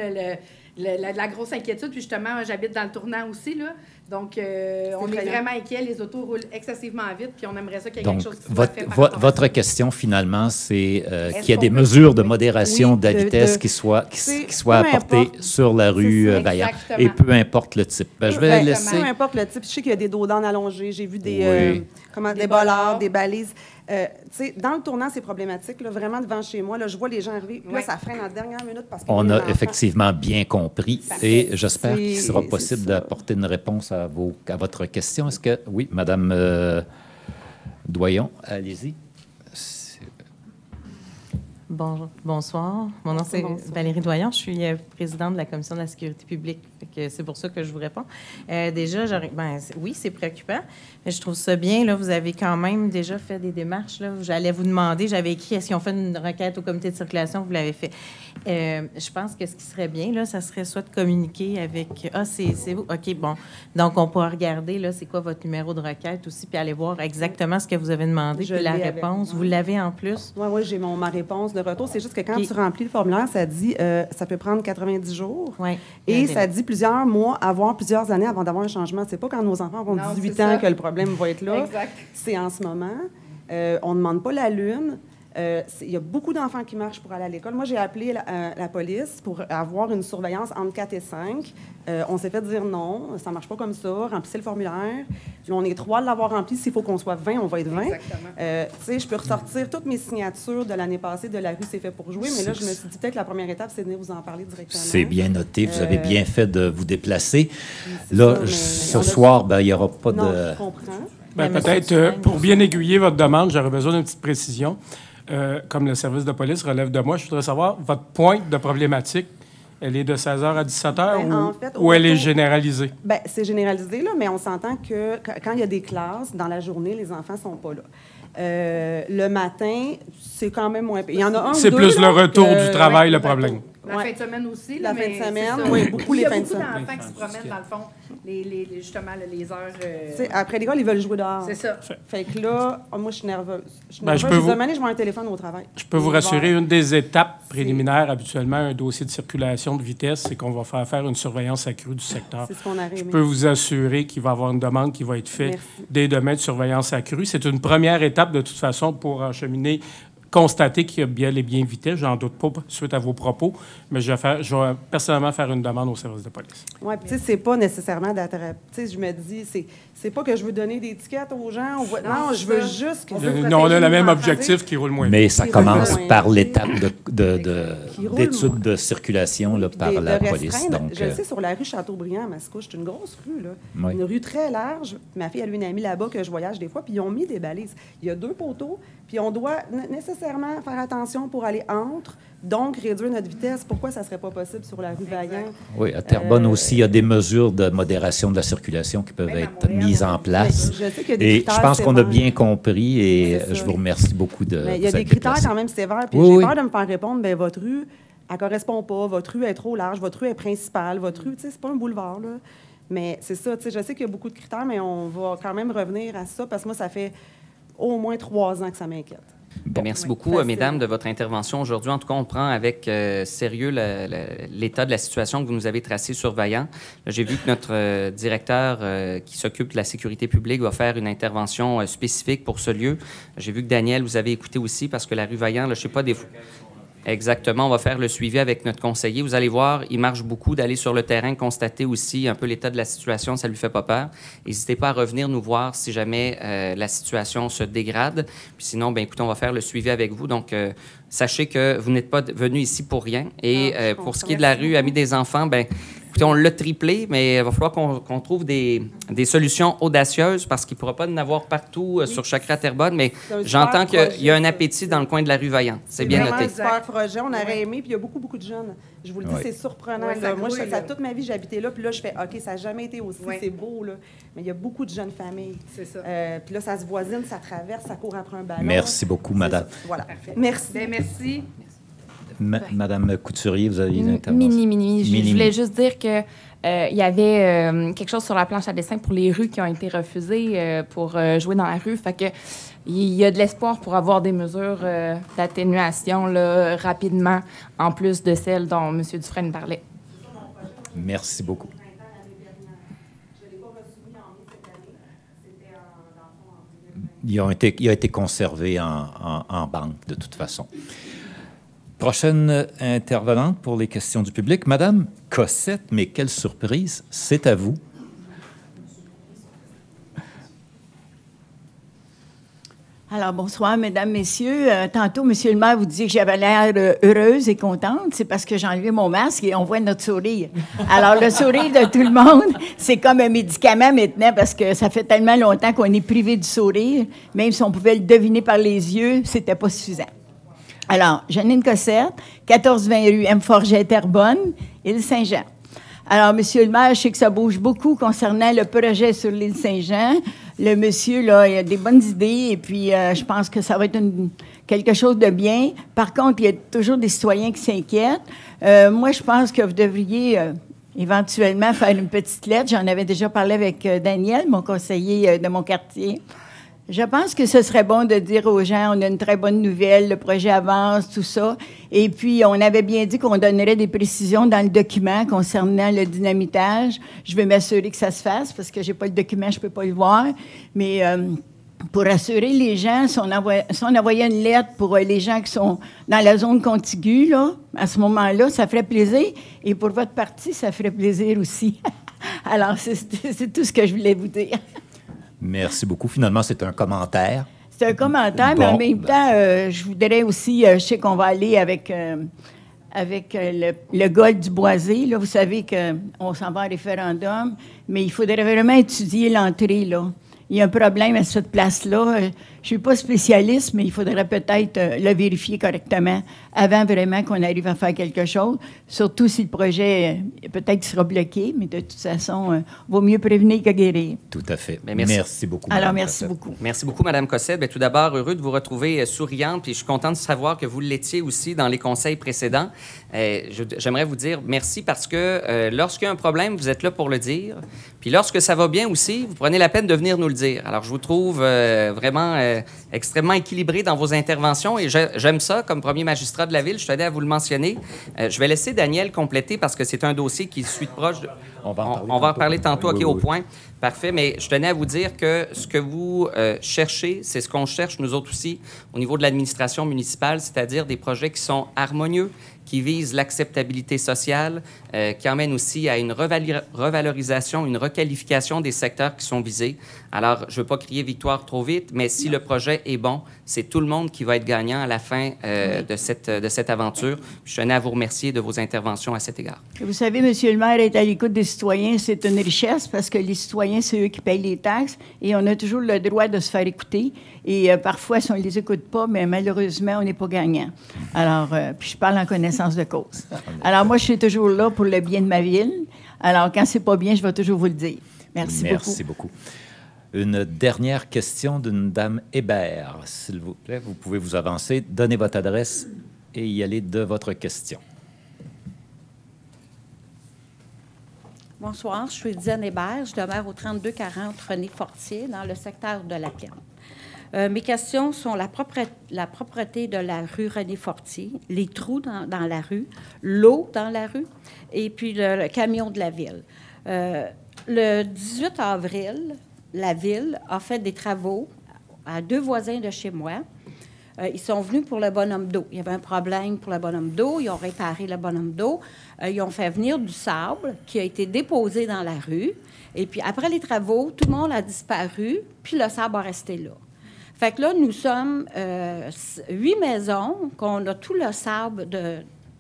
la grosse inquiétude. Puis justement, j'habite dans le tournant aussi, là. Donc, on est vraiment inquiets. Les autos roulent excessivement vite, puis on aimerait ça qu'il y ait quelque chose qui soit fait par rapport à ça. Votre question, finalement, c'est qu'il y a des mesures de modération de la vitesse qui soient apportées sur la rue Vaillant, et peu importe le type. Je vais laisser... Peu importe le type. Je sais qu'il y a des dos d'âne allongés. J'ai vu des bollards, des balises. Dans le tournant, c'est problématique. Là, vraiment, devant chez moi, là, je vois les gens arriver. Là, ça freine à la dernière minute parce qu'on a effectivement bien compris. Et j'espère qu'il sera possible d'apporter une réponse à votre question. Est-ce que... Oui, Madame Doyon, allez-y. Bonsoir. Mon nom, c'est Valérie Doyon. Je suis présidente de la Commission de la sécurité publique. C'est pour ça que je vous réponds. Déjà, oui, c'est préoccupant, mais je trouve ça bien. Là, vous avez quand même déjà fait des démarches. J'allais vous demander, j'avais écrit, est-ce qu'ils ont fait une requête au comité de circulation? Vous l'avez fait. Je pense que ce qui serait bien, là, ça serait soit de communiquer avec... Ah, c'est vous? OK, bon. Donc, on pourra regarder, là, c'est quoi votre numéro de requête aussi, puis aller voir exactement ce que vous avez demandé, puis la réponse. Vous l'avez en plus? Oui, j'ai ma réponse de retour. C'est juste que quand tu remplis le formulaire, ça dit ça peut prendre 90 jours. Oui. Et ça dit plusieurs mois, voire plusieurs années avant d'avoir un changement. C'est pas quand nos enfants ont 18 ans que le problème va être là. Exact. C'est en ce moment. On ne demande pas la lune. Il y a beaucoup d'enfants qui marchent pour aller à l'école. Moi, j'ai appelé la police pour avoir une surveillance entre 4 et 5. On s'est fait dire non, ça ne marche pas comme ça. Remplissez le formulaire. Là, on est 3 de l'avoir rempli. S'il faut qu'on soit 20, on va être 20. Je peux ressortir toutes mes signatures de l'année passée de la rue C'est fait pour jouer, mais là, je me suis dit peut-être que la première étape, c'est de venir vous en parler directement. C'est bien noté. Vous avez bien fait de vous déplacer. Là, ce soir, il n'y aura pas de... Je comprends. Peut-être, pour bien aiguiller votre demande, j'aurais besoin d'une petite précision. Comme le service de police relève de moi, je voudrais savoir, votre pointe de problématique, elle est de 16h à 17h ou elle est généralisée? Bien, c'est généralisé, là, mais on s'entend que quand il y a des classes, dans la journée, les enfants ne sont pas là. Le matin, c'est quand même moins... Il y en a un ou deux. C'est plus le retour du travail, le problème. La fin de semaine aussi. La fin de semaine, oui, beaucoup les fins de semaine. Il y a beaucoup d'enfants qui se promènent, dans le fond, justement, les heures... Après l'école, ils veulent jouer dehors. C'est ça. Fait que là, moi, je suis nerveuse. Je vois un téléphone au travail. Je peux vous rassurer, une des étapes préliminaires, habituellement, un dossier de circulation de vitesse, c'est qu'on va faire une surveillance accrue du secteur. C'est ce qu'on a aimé. Je peux vous assurer qu'il va y avoir une demande qui va être faite dès demain de surveillance accrue. C'est une première étape, de toute façon, pour encheminer, constater qu'il y a bien et bien vitesse. J'en doute pas suite à vos propos, mais je vais personnellement faire une demande au service de police. Oui, puis tu sais, c'est pas nécessairement d'attraper. Tu sais, je me dis, c'est pas que je veux donner des étiquettes aux gens. Non, je veux juste que... On a le même objectif qui roule moins vite. Mais ça commence par l'étape d'étude de circulation là, par la police. Donc, je le sais, sur la rue Châteaubriand à Mascouche, c'est une grosse rue, là. Une rue très large. Ma fille a une amie là-bas que je voyage des fois, puis ils ont mis des balises. Il y a 2 poteaux, puis on doit nécessairement nécessairement faire attention pour aller entre, donc réduire notre vitesse. Pourquoi ça ne serait pas possible sur la rue Vaillant? Oui, à Terrebonne aussi, il y a des mesures de modération de la circulation qui peuvent être mises en place. Je sais qu'il y a des Et critères je pense qu'on a sévères. bien compris et C'est ça. je vous remercie beaucoup de Mais il y a vous des être critères déplacé. quand même sévères. Puis Oui, j'ai oui. peur de me faire répondre, bien, votre rue, elle ne correspond pas. Votre rue est trop large. Votre rue est principale. Votre rue, tu sais, c'est pas un boulevard, là. Mais c'est ça, tu sais, je sais qu'il y a beaucoup de critères, mais on va quand même revenir à ça parce que moi, ça fait au moins 3 ans que ça m'inquiète. Bien, merci beaucoup, Facile. mesdames, de votre intervention aujourd'hui. En tout cas, on prend avec sérieux l'état de la situation que vous nous avez tracée sur Vaillant. Là, j'ai vu que notre directeur qui s'occupe de la sécurité publique va faire une intervention spécifique pour ce lieu. J'ai vu que Daniel, vous avez écouté aussi parce que la rue Vaillant, là, je ne sais pas, des fois... Exactement, on va faire le suivi avec notre conseiller. Vous allez voir, il marche beaucoup d'aller sur le terrain, constater aussi un peu l'état de la situation, ça ne lui fait pas peur. N'hésitez pas à revenir nous voir si jamais la situation se dégrade. Puis sinon, bien, écoutez, on va faire le suivi avec vous. Donc, sachez que vous n'êtes pas venu ici pour rien. Et pour ce qui est de la rue Amis des enfants, bien, écoutez, on l'a triplé, mais il va falloir qu'on trouve des solutions audacieuses parce qu'il ne pourra pas en avoir partout sur chaque rue à Terrebonne. Mais C'est un j'entends super qu'il y a un projet, appétit dans le coin de la rue Vaillant. C'est bien vraiment noté. un super projet. On aurait aimé, puis il y a beaucoup, beaucoup de jeunes. Je vous le dis, Ouais. c'est surprenant. Ouais, là. ça Moi, grouille, ça, là. toute ma vie, j'ai habité là, puis là, je fais OK, ça n'a jamais été aussi, Ouais. c'est beau, là. Mais il y a beaucoup de jeunes familles. C'est ça. Puis là, ça se voisine, ça traverse, ça court après un ballon. Merci beaucoup, C'est madame. ça. Voilà. Parfait. Merci. Bien, merci. Madame Couturier, vous avez une intervention. Mini. Je Mini. voulais juste dire que il y avait quelque chose sur la planche à dessin pour les rues qui ont été refusées pour jouer dans la rue. Fait que il y a de l'espoir pour avoir des mesures d'atténuation là, rapidement, en plus de celles dont M. Dufresne parlait. Merci beaucoup. Il a été conservé en banque, de toute façon. Prochaine intervenante pour les questions du public, Madame Cossette, mais quelle surprise, c'est à vous. Alors, bonsoir, mesdames, messieurs. Tantôt, monsieur le maire vous dit que j'avais l'air heureuse et contente. C'est parce que j'ai enlevé mon masque et on voit notre sourire. Alors, le sourire de tout le monde, c'est comme un médicament maintenant parce que ça fait tellement longtemps qu'on est privé du sourire. Même si on pouvait le deviner par les yeux, c'était pas suffisant. Alors, Janine Cossette, 1420 rue M. Forget, Terrebonne, île Saint-Jean. Alors, monsieur le maire, je sais que ça bouge beaucoup concernant le projet sur l'île Saint-Jean. Le monsieur, là, il a des bonnes idées et puis je pense que ça va être quelque chose de bien. Par contre, il y a toujours des citoyens qui s'inquiètent. Moi, je pense que vous devriez éventuellement faire une petite lettre. J'en avais déjà parlé avec Daniel, mon conseiller de mon quartier. Je pense que ce serait bon de dire aux gens, on a une très bonne nouvelle, le projet avance, tout ça. Et puis, on avait bien dit qu'on donnerait des précisions dans le document concernant le dynamitage. Je vais m'assurer que ça se fasse parce que j'ai pas le document, je peux pas le voir. Mais pour assurer les gens, si on envoyait une lettre pour les gens qui sont dans la zone contiguë, là, à ce moment-là, ça ferait plaisir. Et pour votre parti, ça ferait plaisir aussi. Alors, c'est tout ce que je voulais vous dire. Merci beaucoup. Finalement, c'est un commentaire. C'est un commentaire, mais en même temps, je voudrais aussi, je sais qu'on va aller avec le Golfe du Boisé. Là, vous savez qu'on s'en va en référendum, mais il faudrait vraiment étudier l'entrée, là. Il y a un problème à cette place-là. Je ne suis pas spécialiste, mais il faudrait peut-être le vérifier correctement avant vraiment qu'on arrive à faire quelque chose. Surtout si le projet peut-être sera bloqué, mais de toute façon, vaut mieux prévenir que guérir. Tout à fait. Bien, merci beaucoup. Alors, Madame merci Cossette. beaucoup. Merci beaucoup, Mme Cossette. Bien, tout d'abord, heureux de vous retrouver souriante, puis je suis content de savoir que vous l'étiez aussi dans les conseils précédents. J'aimerais vous dire merci parce que lorsqu'il y a un problème, vous êtes là pour le dire. Puis lorsque ça va bien aussi, vous prenez la peine de venir nous le dire. Alors, je vous trouve vraiment extrêmement équilibré dans vos interventions et j'aime ça comme premier magistrat de la Ville. Je tenais à vous le mentionner. Je vais laisser Daniel compléter parce que c'est un dossier qui suit de proche. On va en reparler tantôt, OK, au point. Parfait, mais je tenais à vous dire que ce que vous cherchez, c'est ce qu'on cherche nous autres aussi au niveau de l'administration municipale, c'est-à-dire des projets qui sont harmonieux, qui visent l'acceptabilité sociale, qui emmènent aussi à une revalorisation, une requalification des secteurs qui sont visés. Alors, je ne veux pas crier victoire trop vite, mais si le projet est bon, c'est tout le monde qui va être gagnant à la fin de cette aventure. Je tenais à vous remercier de vos interventions à cet égard. Vous savez, monsieur le maire, être à l'écoute des citoyens, c'est une richesse parce que les citoyens citoyens, c'est eux qui payent les taxes et on a toujours le droit de se faire écouter. Et parfois, si on ne les écoute pas, mais malheureusement, on n'est pas gagnant. Alors, puis je parle en connaissance de cause. Alors, moi, je suis toujours là pour le bien de ma ville. Alors, quand c'est pas bien, je vais toujours vous le dire. Merci beaucoup. Merci beaucoup. Une dernière question d'une dame Hébert. S'il vous plaît, vous pouvez vous avancer, donner votre adresse et y aller de votre question. Bonsoir, je suis Diane Hébert. Je demeure au 3240 René Fortier, dans le secteur de la Plaine. Mes questions sont la propreté de la rue René Fortier, les trous dans la rue, l'eau dans la rue, et puis le camion de la ville. Le 18 avril, la ville a fait des travaux à 2 voisins de chez moi. Ils sont venus pour le bonhomme d'eau. Il y avait un problème pour le bonhomme d'eau. Ils ont réparé le bonhomme d'eau. Ils ont fait venir du sable qui a été déposé dans la rue. Et puis, après les travaux, tout le monde a disparu, puis le sable a resté là. Fait que là, nous sommes 8 maisons qu'on a tout le sable de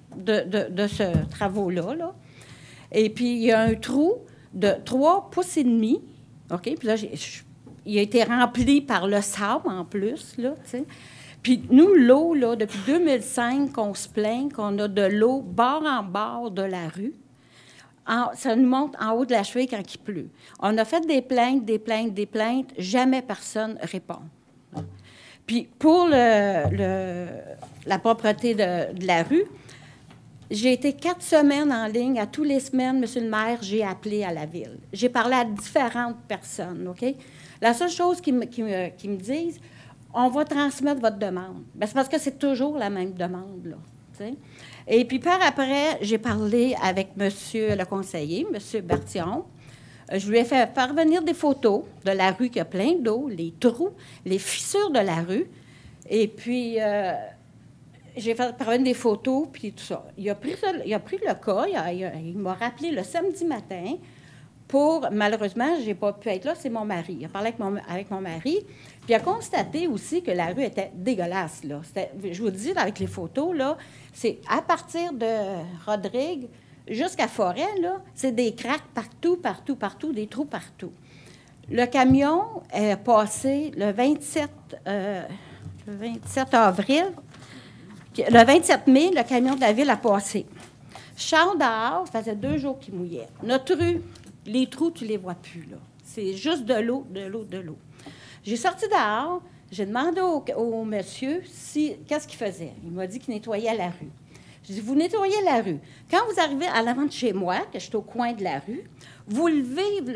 ce travaux-là. Là. Et puis, il y a un trou de 3 pouces et demi. OK? Puis là, il a été rempli par le sable en plus, là, tu sais. Puis nous, l'eau, là, depuis 2005, qu'on se plaint qu'on a de l'eau bord en bord de la rue. Ça nous monte en haut de la cheville quand il pleut. On a fait des plaintes, jamais personne répond. Puis pour la propreté de la rue, j'ai été 4 semaines en ligne. À toutes les semaines, Monsieur le maire, j'ai appelé à la ville. J'ai parlé à différentes personnes, OK? La seule chose qu'ils me disent, on va transmettre votre demande. Bien, c'est parce que c'est toujours la même demande, là. T'sais? Et puis, par après, j'ai parlé avec monsieur le conseiller, monsieur Bertillon. Je lui ai fait parvenir des photos de la rue qui a plein d'eau, les trous, les fissures de la rue. Et puis, j'ai fait parvenir des photos, puis tout ça. Il a pris le cas, il m'a rappelé le samedi matin malheureusement, je n'ai pas pu être là, c'est mon mari. Il a parlé avec mon mari, puis il a constaté aussi que la rue était dégueulasse, là. Je vous dis, avec les photos, là, c'est à partir de Rodrigue jusqu'à Forêt, là, c'est des craques partout, des trous partout. Le camion est passé le 27 avril. Le 27 mai, le camion de la ville a passé. Char dehors, ça faisait 2 jours qu'il mouillait. Notre rue, les trous, tu les vois plus, là. C'est juste de l'eau. J'ai sorti dehors, j'ai demandé au monsieur qu'est-ce qu'il faisait. Il m'a dit qu'il nettoyait la rue. J'ai dit, vous nettoyez la rue. Quand vous arrivez à l'avant de chez moi, que je suis au coin de la rue, vous levez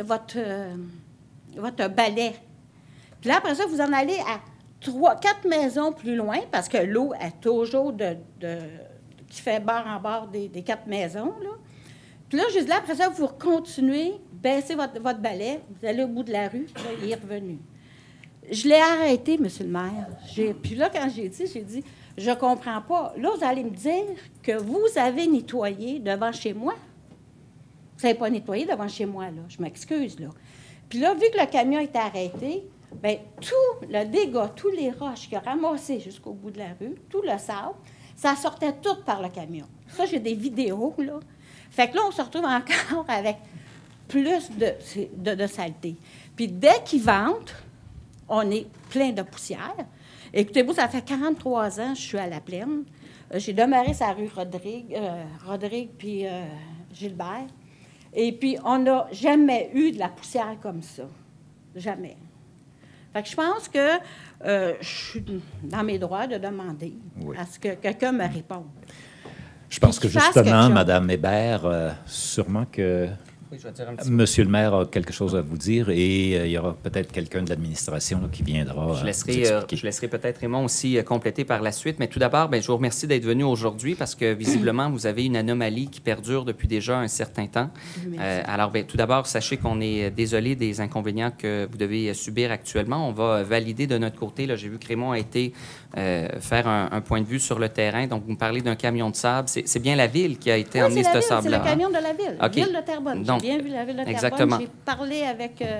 votre balai. Puis là, après ça, vous en allez à 4 maisons plus loin, parce que l'eau est toujours qui fait bord en bord des 4 maisons, là. Puis là, juste là, après ça, vous continuez, baissez votre balai, vous allez au bout de la rue, là, il est revenu. Je l'ai arrêté, monsieur le maire. Puis là, quand j'ai dit, je comprends pas. Là, vous allez me dire que vous avez nettoyé devant chez moi. Vous n'avez pas nettoyé devant chez moi, là. Je m'excuse, là. Puis là, vu que le camion était arrêté, bien, tout le dégât, tous les roches qu'il a ramassés jusqu'au bout de la rue, tout le sable, ça sortait tout par le camion. Ça, j'ai des vidéos, là. Fait que là, on se retrouve encore avec plus de saleté. Puis dès qu'ils ventent, on est plein de poussière. Écoutez-vous, ça fait 43 ans que je suis à la Plaine. J'ai demeuré sur la rue Rodrigue puis Gilbert. Et puis, on n'a jamais eu de la poussière comme ça. Jamais. Fait que je pense que je suis dans mes droits de demander à ce que quelqu'un me réponde. Je pense que justement, Mme Hébert, sûrement que Monsieur le maire a quelque chose à vous dire et il y aura peut-être quelqu'un de l'administration qui viendra. Je laisserai peut-être Raymond aussi compléter par la suite. Mais tout d'abord, je vous remercie d'être venu aujourd'hui parce que visiblement, vous avez une anomalie qui perdure depuis déjà un certain temps. Alors, tout d'abord, sachez qu'on est désolé des inconvénients que vous devez subir actuellement. On va valider de notre côté. J'ai vu que Raymond a été faire un point de vue sur le terrain. Donc, vous me parlez d'un camion de sable. C'est bien la ville qui a été emmené ce sable-là. C'est le camion de la ville, Okay. Ville de Terrebonne. J'ai bien vu la ville de Terrebonne. Exactement. J'ai parlé avec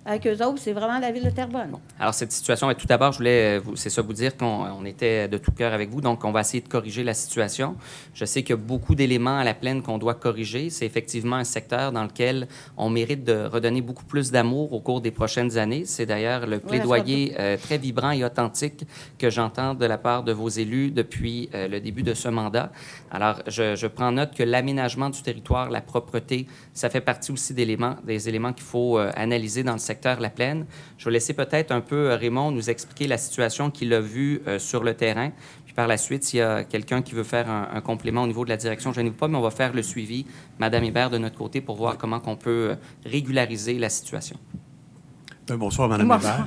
avec eux autres, c'est vraiment la ville de Terrebonne. Alors, cette situation, tout d'abord, je voulais vous dire qu'on était de tout cœur avec vous, donc on va essayer de corriger la situation. Je sais qu'il y a beaucoup d'éléments à la plaine qu'on doit corriger. C'est effectivement un secteur dans lequel on mérite de redonner beaucoup plus d'amour au cours des prochaines années. C'est d'ailleurs le plaidoyer très vibrant et authentique que j'entends de la part de vos élus depuis le début de ce mandat. Alors, je prends note que l'aménagement du territoire, la propreté, ça fait partie aussi des éléments qu'il faut analyser dans le secteur La Plaine. Je vais laisser peut-être un peu Raymond nous expliquer la situation qu'il a vue sur le terrain. Puis par la suite, s'il y a quelqu'un qui veut faire un complément au niveau de la direction, je ne vous pas, mais on va faire le suivi, Mme Hébert, de notre côté, pour voir comment on peut régulariser la situation. Bonsoir, Mme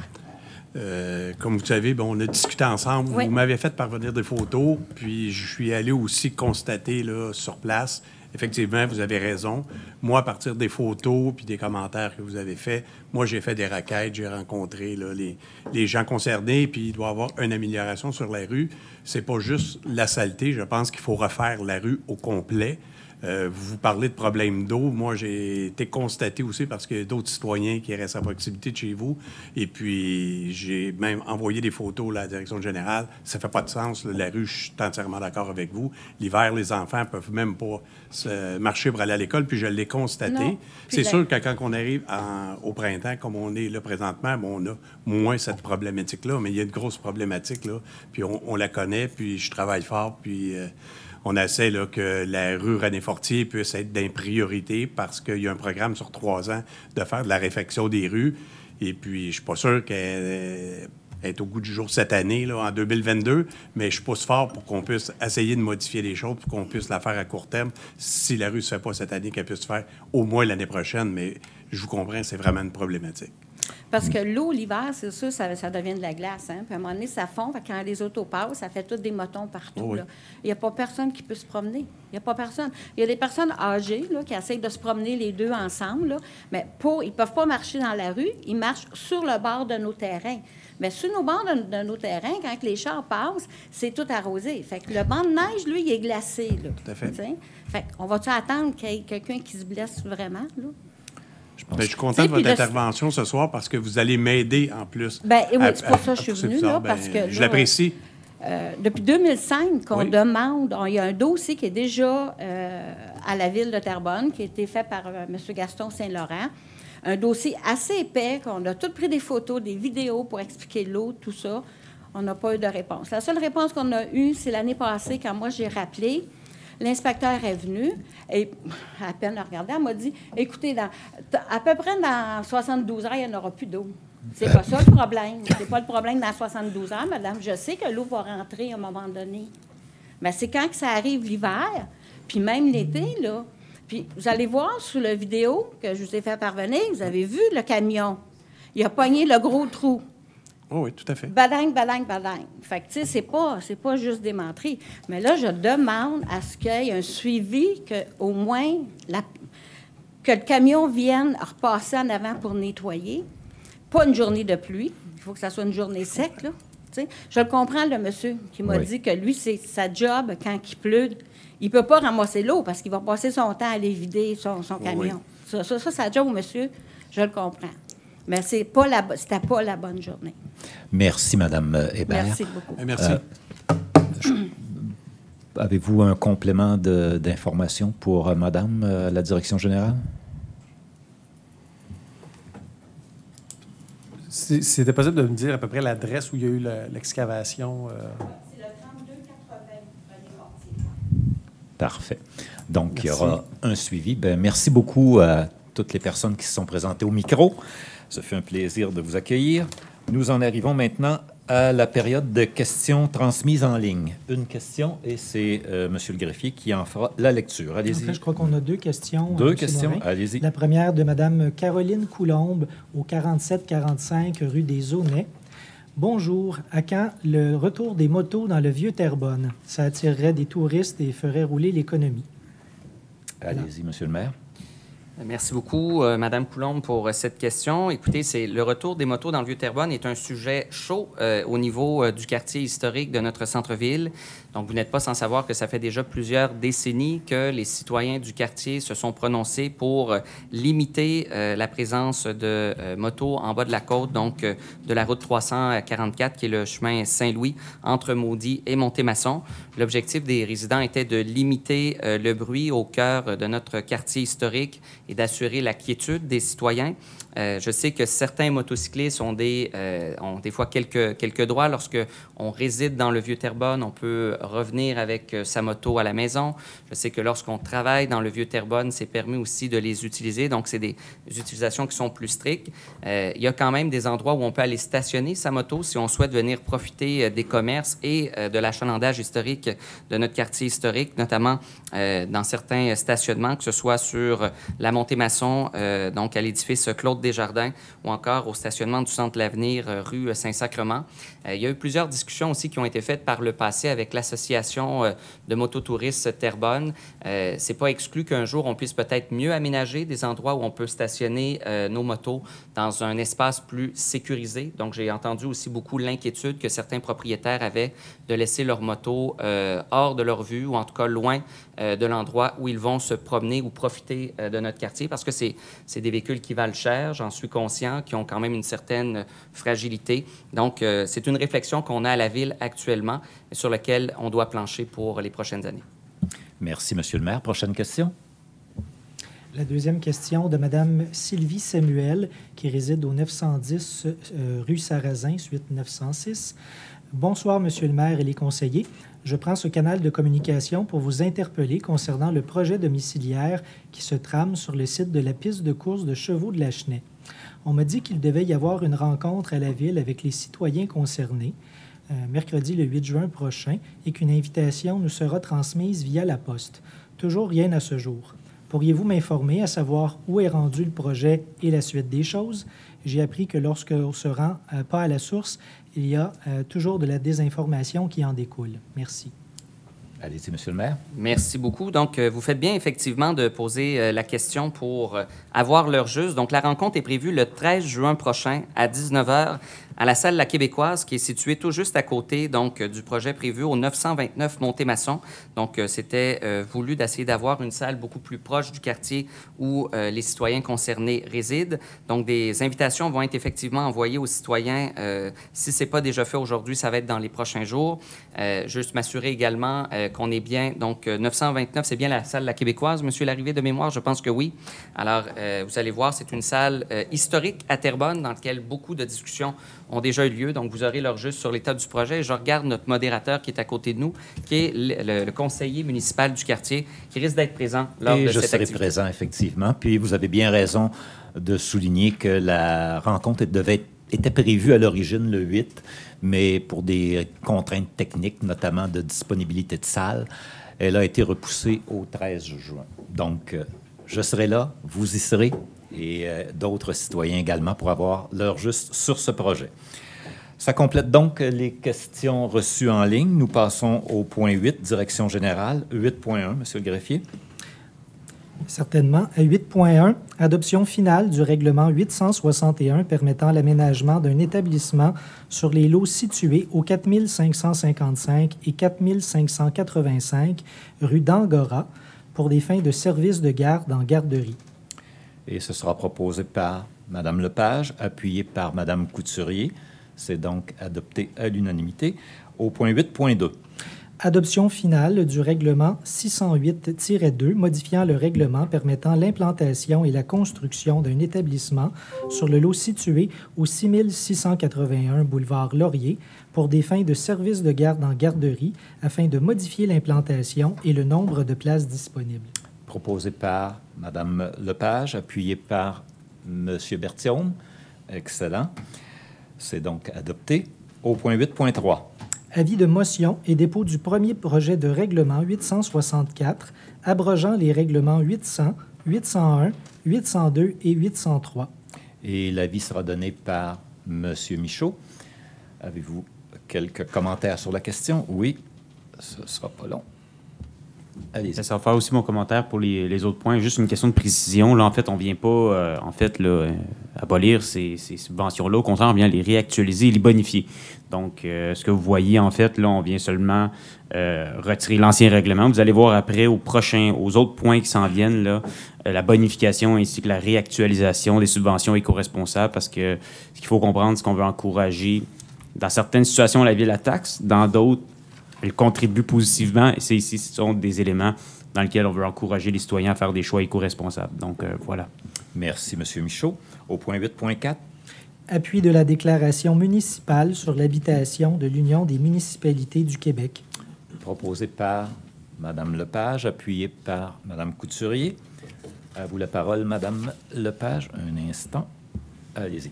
Hébert. Comme vous savez, on a discuté ensemble. Oui. Vous m'avez fait parvenir des photos, puis je suis allé aussi constater là, sur place. Effectivement, vous avez raison. Moi, à partir des photos puis des commentaires que vous avez faits, moi, j'ai fait des requêtes, j'ai rencontré là, les gens concernés, puis il doit y avoir une amélioration sur la rue. C'est pas juste la saleté. Je pense qu'il faut refaire la rue au complet. Vous parlez de problèmes d'eau. Moi, j'ai été constaté aussi parce qu'il y a d'autres citoyens qui restent à proximité de chez vous. Et puis, j'ai même envoyé des photos là, à la direction générale. Ça fait pas de sens. Là, la rue, je suis entièrement d'accord avec vous. L'hiver, les enfants peuvent même pas marcher pour aller à l'école. Puis, je l'ai constaté. C'est sûr que quand on arrive au printemps, comme on est là présentement, on a moins cette problématique-là. Mais il y a une grosse problématique, là. Puis, on la connaît. Puis, je travaille fort. Puis... on essaie là, que la rue René-Fortier puisse être d'une priorité parce qu'il y a un programme sur 3 ans de faire de la réfection des rues. Et puis, je ne suis pas sûr qu'elle est au goût du jour cette année, là, en 2022, mais je pousse fort pour qu'on puisse essayer de modifier les choses, pour qu'on puisse la faire à court terme. Si la rue ne se fait pas cette année, qu'elle puisse se faire au moins l'année prochaine. Mais je vous comprends, c'est vraiment une problématique. Parce que l'eau, l'hiver, c'est sûr, ça devient de la glace. Hein? Puis à un moment donné, ça fond. Quand les autos passent, ça fait tous des motons partout. Oh oui. Il n'y a pas personne qui peut se promener. Il n'y a pas personne. Il y a des personnes âgées là, qui essayent de se promener les deux ensemble, là, mais ils ne peuvent pas marcher dans la rue. Ils marchent sur le bord de nos terrains. Mais sur nos bords de nos terrains, quand les chars passent, c'est tout arrosé. Fait que le banc de neige, lui, il est glacé. Là, tout à fait. Fait qu'on va-tu attendre qu'il y ait quelqu'un qui se blesse vraiment, là? Je suis content de votre intervention ce soir parce que vous allez m'aider en plus. Oui, c'est pour ça que je suis venue, là, parce que... Je l'apprécie. Depuis 2005 qu'on demande... Il y a un dossier qui est déjà à la ville de Terrebonne, qui a été fait par M. Gaston Saint-Laurent. Un dossier assez épais, qu'on a tout pris des photos, des vidéos pour expliquer l'eau, tout ça. On n'a pas eu de réponse. La seule réponse qu'on a eue, c'est l'année passée, quand moi j'ai rappelé. L'inspecteur est venu et, à peine regardé, elle m'a dit, écoutez, à peu près dans 72 heures, il n'y en aura plus d'eau. C'est pas ça le problème. C'est pas le problème dans 72 heures, madame. Je sais que l'eau va rentrer à un moment donné. Mais c'est quand que ça arrive l'hiver, puis même l'été, là. Puis vous allez voir sur la vidéo que je vous ai fait parvenir, vous avez vu le camion. Il a pogné le gros trou. Oh oui, tout à fait. Badang, badang, badang. Fait que, tu sais, c'est pas juste démentir. Mais là, je demande à ce qu'il y ait un suivi, qu'au moins, que le camion vienne repasser en avant pour nettoyer. Pas une journée de pluie. Il faut que ça soit une journée sec, là. Tu sais, je le comprends, le monsieur qui m'a dit que lui, c'est sa job, quand il pleut, il ne peut pas ramasser l'eau parce qu'il va passer son temps à aller vider son camion. Ça, c'est sa job, monsieur. Je le comprends. Mais c'était pas la bonne journée. Merci, Mme Hébert. Merci beaucoup. Merci. Avez-vous un complément d'information pour Madame la direction générale? C'était possible de me dire à peu près l'adresse où il y a eu l'excavation? C'est le 3280 René-Fortier. Parfait. Donc, il y aura un suivi. Merci beaucoup à toutes les personnes qui se sont présentées au micro. Ça fait un plaisir de vous accueillir. Nous en arrivons maintenant à la période de questions transmises en ligne. Une question, et c'est M. le greffier qui en fera la lecture. Allez-y. En fait, je crois qu'on a 2 questions. 2 questions, allez-y. La première de Mme Caroline Coulombe, au 4745 rue des Aunais. Bonjour. À quand le retour des motos dans le vieux Terrebonne? Ça attirerait des touristes et ferait rouler l'économie. Allez-y, M. le maire. Merci beaucoup, Madame Coulombe, pour cette question. Écoutez, le retour des motos dans le Vieux-Terrebonne est un sujet chaud au niveau du quartier historique de notre centre-ville. Donc, vous n'êtes pas sans savoir que ça fait déjà plusieurs décennies que les citoyens du quartier se sont prononcés pour limiter la présence de motos en bas de la côte, donc de la route 344, qui est le chemin Saint-Louis, entre Maudit et Montémasson. L'objectif des résidents était de limiter le bruit au cœur de notre quartier historique et d'assurer la quiétude des citoyens. Je sais que certains motocyclistes ont des fois quelques droits. Lorsque on réside dans le Vieux-Terrebonne, on peut revenir avec sa moto à la maison. Je sais que lorsqu'on travaille dans le Vieux-Terrebonne, c'est permis aussi de les utiliser. Donc, c'est des utilisations qui sont plus strictes. Il y a quand même des endroits où on peut aller stationner sa moto si on souhaite venir profiter des commerces et de l'achalandage historique de notre quartier historique, notamment dans certains stationnements, que ce soit sur la Montémasson, donc à l'édifice Claude Desjardins, ou encore au stationnement du Centre L'Avenir, rue Saint-Sacrement. Il y a eu plusieurs discussions aussi qui ont été faites par le passé avec l'Association de mototouristes Terrebonne. C'est pas exclu qu'un jour, on puisse peut-être mieux aménager des endroits où on peut stationner nos motos dans un espace plus sécurisé. Donc, j'ai entendu aussi beaucoup l'inquiétude que certains propriétaires avaient de laisser leurs motos hors de leur vue, ou en tout cas loin de l'endroit où ils vont se promener ou profiter de notre quartier, parce que c'est des véhicules qui valent cher, j'en suis conscient, qui ont quand même une certaine fragilité. Donc, c'est une réflexion qu'on a à la Ville actuellement et sur laquelle on doit plancher pour les prochaines années. Merci, Monsieur le maire. Prochaine question. La deuxième question de Mme Sylvie Samuel, qui réside au 910 rue Sarrazin, suite 906. Bonsoir, Monsieur le maire et les conseillers. Je prends ce canal de communication pour vous interpeller concernant le projet domiciliaire qui se trame sur le site de la piste de course de chevaux de la Chenay. On m'a dit qu'il devait y avoir une rencontre à la Ville avec les citoyens concernés, mercredi le 8 juin prochain, et qu'une invitation nous sera transmise via la poste. Toujours rien à ce jour. Pourriez-vous m'informer à savoir où est rendu le projet et la suite des choses? J'ai appris que lorsqu'on se rend pas à la source, il y a toujours de la désinformation qui en découle. Merci. Allez-y, Monsieur le maire. Merci beaucoup. Donc, vous faites bien, effectivement, de poser la question pour avoir l'heure juste. Donc, la rencontre est prévue le 13 juin prochain à 19h à la salle La Québécoise, qui est située tout juste à côté donc, du projet prévu au 929 Montémasson. Donc, c'était voulu d'essayer d'avoir une salle beaucoup plus proche du quartier où les citoyens concernés résident. Donc, des invitations vont être effectivement envoyées aux citoyens. Si ce n'est pas déjà fait aujourd'hui, ça va être dans les prochains jours. Juste m'assurer également qu'on est bien. Donc, 929, c'est bien la salle La Québécoise, Monsieur Larrivée, de mémoire? Je pense que oui. Alors, vous allez voir, c'est une salle historique à Terrebonne dans laquelle beaucoup de discussions ont déjà eu lieu. Donc, vous aurez l'heure juste sur l'état du projet. Je regarde notre modérateur qui est à côté de nous, qui est le conseiller municipal du quartier, qui risque d'être présent lors de cette activité. Je serai présent, effectivement. Puis, vous avez bien raison de souligner que la rencontre était prévue à l'origine le 8, mais pour des contraintes techniques, notamment de disponibilité de salle, elle a été repoussée au 13 juin. Donc, je serai là, vous y serez, et d'autres citoyens également pour avoir l'heure juste sur ce projet. Ça complète donc les questions reçues en ligne. Nous passons au point 8, direction générale. 8.1, Monsieur le greffier. Certainement. À 8.1, adoption finale du règlement 861 permettant l'aménagement d'un établissement sur les lots situés au 4555 et 4585 rue d'Angora pour des fins de service de garde en garderie. Et ce sera proposé par Mme Lepage, appuyé par Mme Couturier. C'est donc adopté à l'unanimité. Au point 8.2. Adoption finale du règlement 608-2 modifiant le règlement permettant l'implantation et la construction d'un établissement sur le lot situé au 6681 boulevard Laurier pour des fins de service de garde en garderie afin de modifier l'implantation et le nombre de places disponibles. Proposé par Mme Lepage, appuyé par M. Berthiaume. Excellent. C'est donc adopté. Au point 8.3. Avis de motion et dépôt du premier projet de règlement 864, abrogeant les règlements 800, 801, 802 et 803. Et l'avis sera donné par M. Michaud. Avez-vous quelques commentaires sur la question? Oui, ce ne sera pas long. Allez-y. Ça va faire aussi mon commentaire pour les autres points. Juste une question de précision. Là, en fait, on ne vient pas abolir ces subventions-là. Au contraire, on vient les réactualiser et les bonifier. Donc, ce que vous voyez, en fait, là, on vient seulement retirer l'ancien règlement. Vous allez voir après, aux autres points qui s'en viennent, là, la bonification ainsi que la réactualisation des subventions éco-responsables, parce que ce qu'il faut comprendre, c'est qu'on veut encourager, dans certaines situations, la ville la taxe, dans d'autres, elle contribue positivement. Et ce sont des éléments dans lesquels on veut encourager les citoyens à faire des choix éco-responsables. Donc, voilà. Merci, M. Michaud. Au point 8.4. Appui de la déclaration municipale sur l'habitation de l'Union des municipalités du Québec. Proposé par Mme Lepage, appuyé par Mme Couturier. À vous la parole, Mme Lepage. Un instant. Allez-y.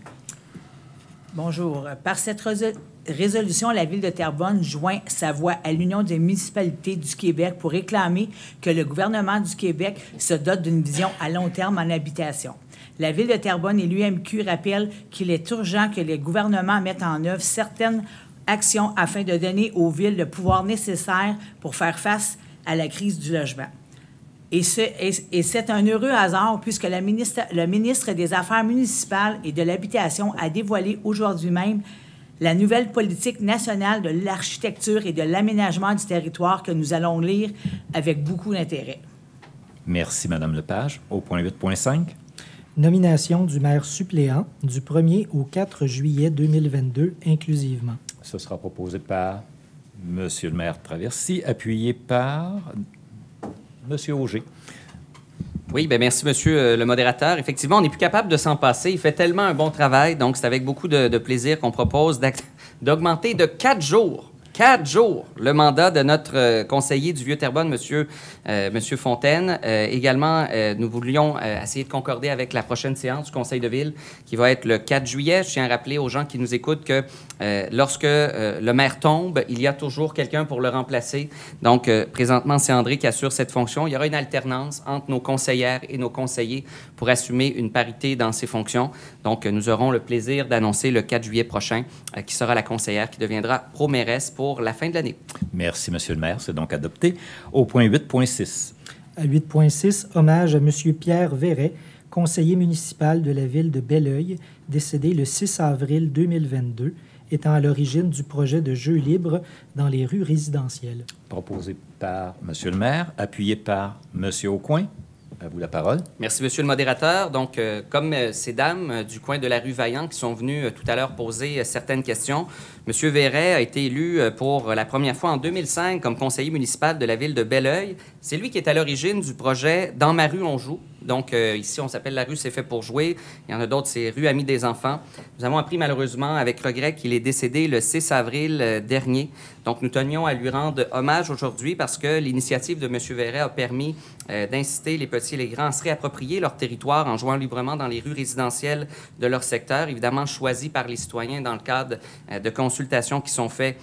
Bonjour. Par cette résolution, la Ville de Terrebonne joint sa voix à l'Union des municipalités du Québec pour réclamer que le gouvernement du Québec se dote d'une vision à long terme en habitation. La Ville de Terrebonne et l'UMQ rappellent qu'il est urgent que les gouvernements mettent en œuvre certaines actions afin de donner aux villes le pouvoir nécessaire pour faire face à la crise du logement. Et c'est un heureux hasard puisque le ministre des Affaires municipales et de l'Habitation a dévoilé aujourd'hui même la nouvelle politique nationale de l'architecture et de l'aménagement du territoire que nous allons lire avec beaucoup d'intérêt. Merci, Mme Lepage. Au point 8.5. Nomination du maire suppléant du 1er au 4 juillet 2022 inclusivement. Ce sera proposé par M. le maire Traversy, appuyé par M. Auger. Oui, bien merci, monsieur le modérateur. Effectivement, on n'est plus capable de s'en passer. Il fait tellement un bon travail, donc c'est avec beaucoup de plaisir qu'on propose d'augmenter de 4 jours le mandat de notre conseiller du Vieux-Terrebonne, monsieur Fontaine. Également, nous voulions essayer de concorder avec la prochaine séance du conseil de ville qui va être le 4 juillet. Je tiens à rappeler aux gens qui nous écoutent que lorsque le maire tombe, il y a toujours quelqu'un pour le remplacer. Donc, présentement, c'est André qui assure cette fonction. Il y aura une alternance entre nos conseillères et nos conseillers pour assumer une parité dans ces fonctions. Donc, nous aurons le plaisir d'annoncer le 4 juillet prochain qui sera la conseillère qui deviendra pro-mairesse pour la fin de l'année. Merci, M. le maire. C'est donc adopté. Au point 8.6. À 8.6, hommage à M. Pierre Verret, conseiller municipal de la ville de Belleuil, décédé le 6 avril 2022, étant à l'origine du projet de jeux libres dans les rues résidentielles. Proposé par M. le maire, appuyé par M. Aucoin. À vous la parole. Merci, monsieur le modérateur. Donc, comme ces dames du coin de la rue Vaillant qui sont venues tout à l'heure poser certaines questions, M. Verret a été élu pour la première fois en 2005 comme conseiller municipal de la ville de Belleuil. C'est lui qui est à l'origine du projet « Dans ma rue, on joue ». Donc, ici, on s'appelle la rue C'est fait pour jouer. Il y en a d'autres, c'est rue Amis des enfants. Nous avons appris malheureusement avec regret qu'il est décédé le 6 avril dernier. Donc, nous tenions à lui rendre hommage aujourd'hui parce que l'initiative de M. Verret a permis d'inciter les petits et les grands à se réapproprier leur territoire en jouant librement dans les rues résidentielles de leur secteur, évidemment choisies par les citoyens dans le cadre de consultations qui sont faites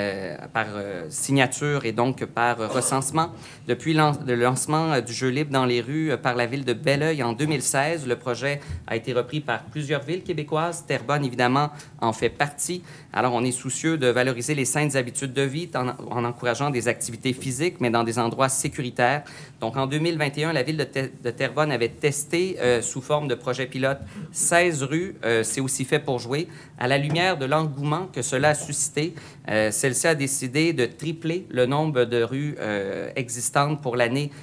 par signature et donc par recensement. Depuis le lancement du jeu libre dans les rues par la ville de Belleuil en 2016, le projet a été repris par plusieurs villes québécoises. Terrebonne, évidemment, en fait partie. Alors, on est soucieux de valoriser les saines habitudes de vie en encourageant des activités physiques, mais dans des endroits sécuritaires. Donc, en 2021, la ville de Terrebonne avait testé, sous forme de projet pilote, 16 rues. C'est aussi fait pour jouer. À la lumière de l'engouement que cela a suscité, celle-ci a décidé de tripler le nombre de rues existantes pour l'année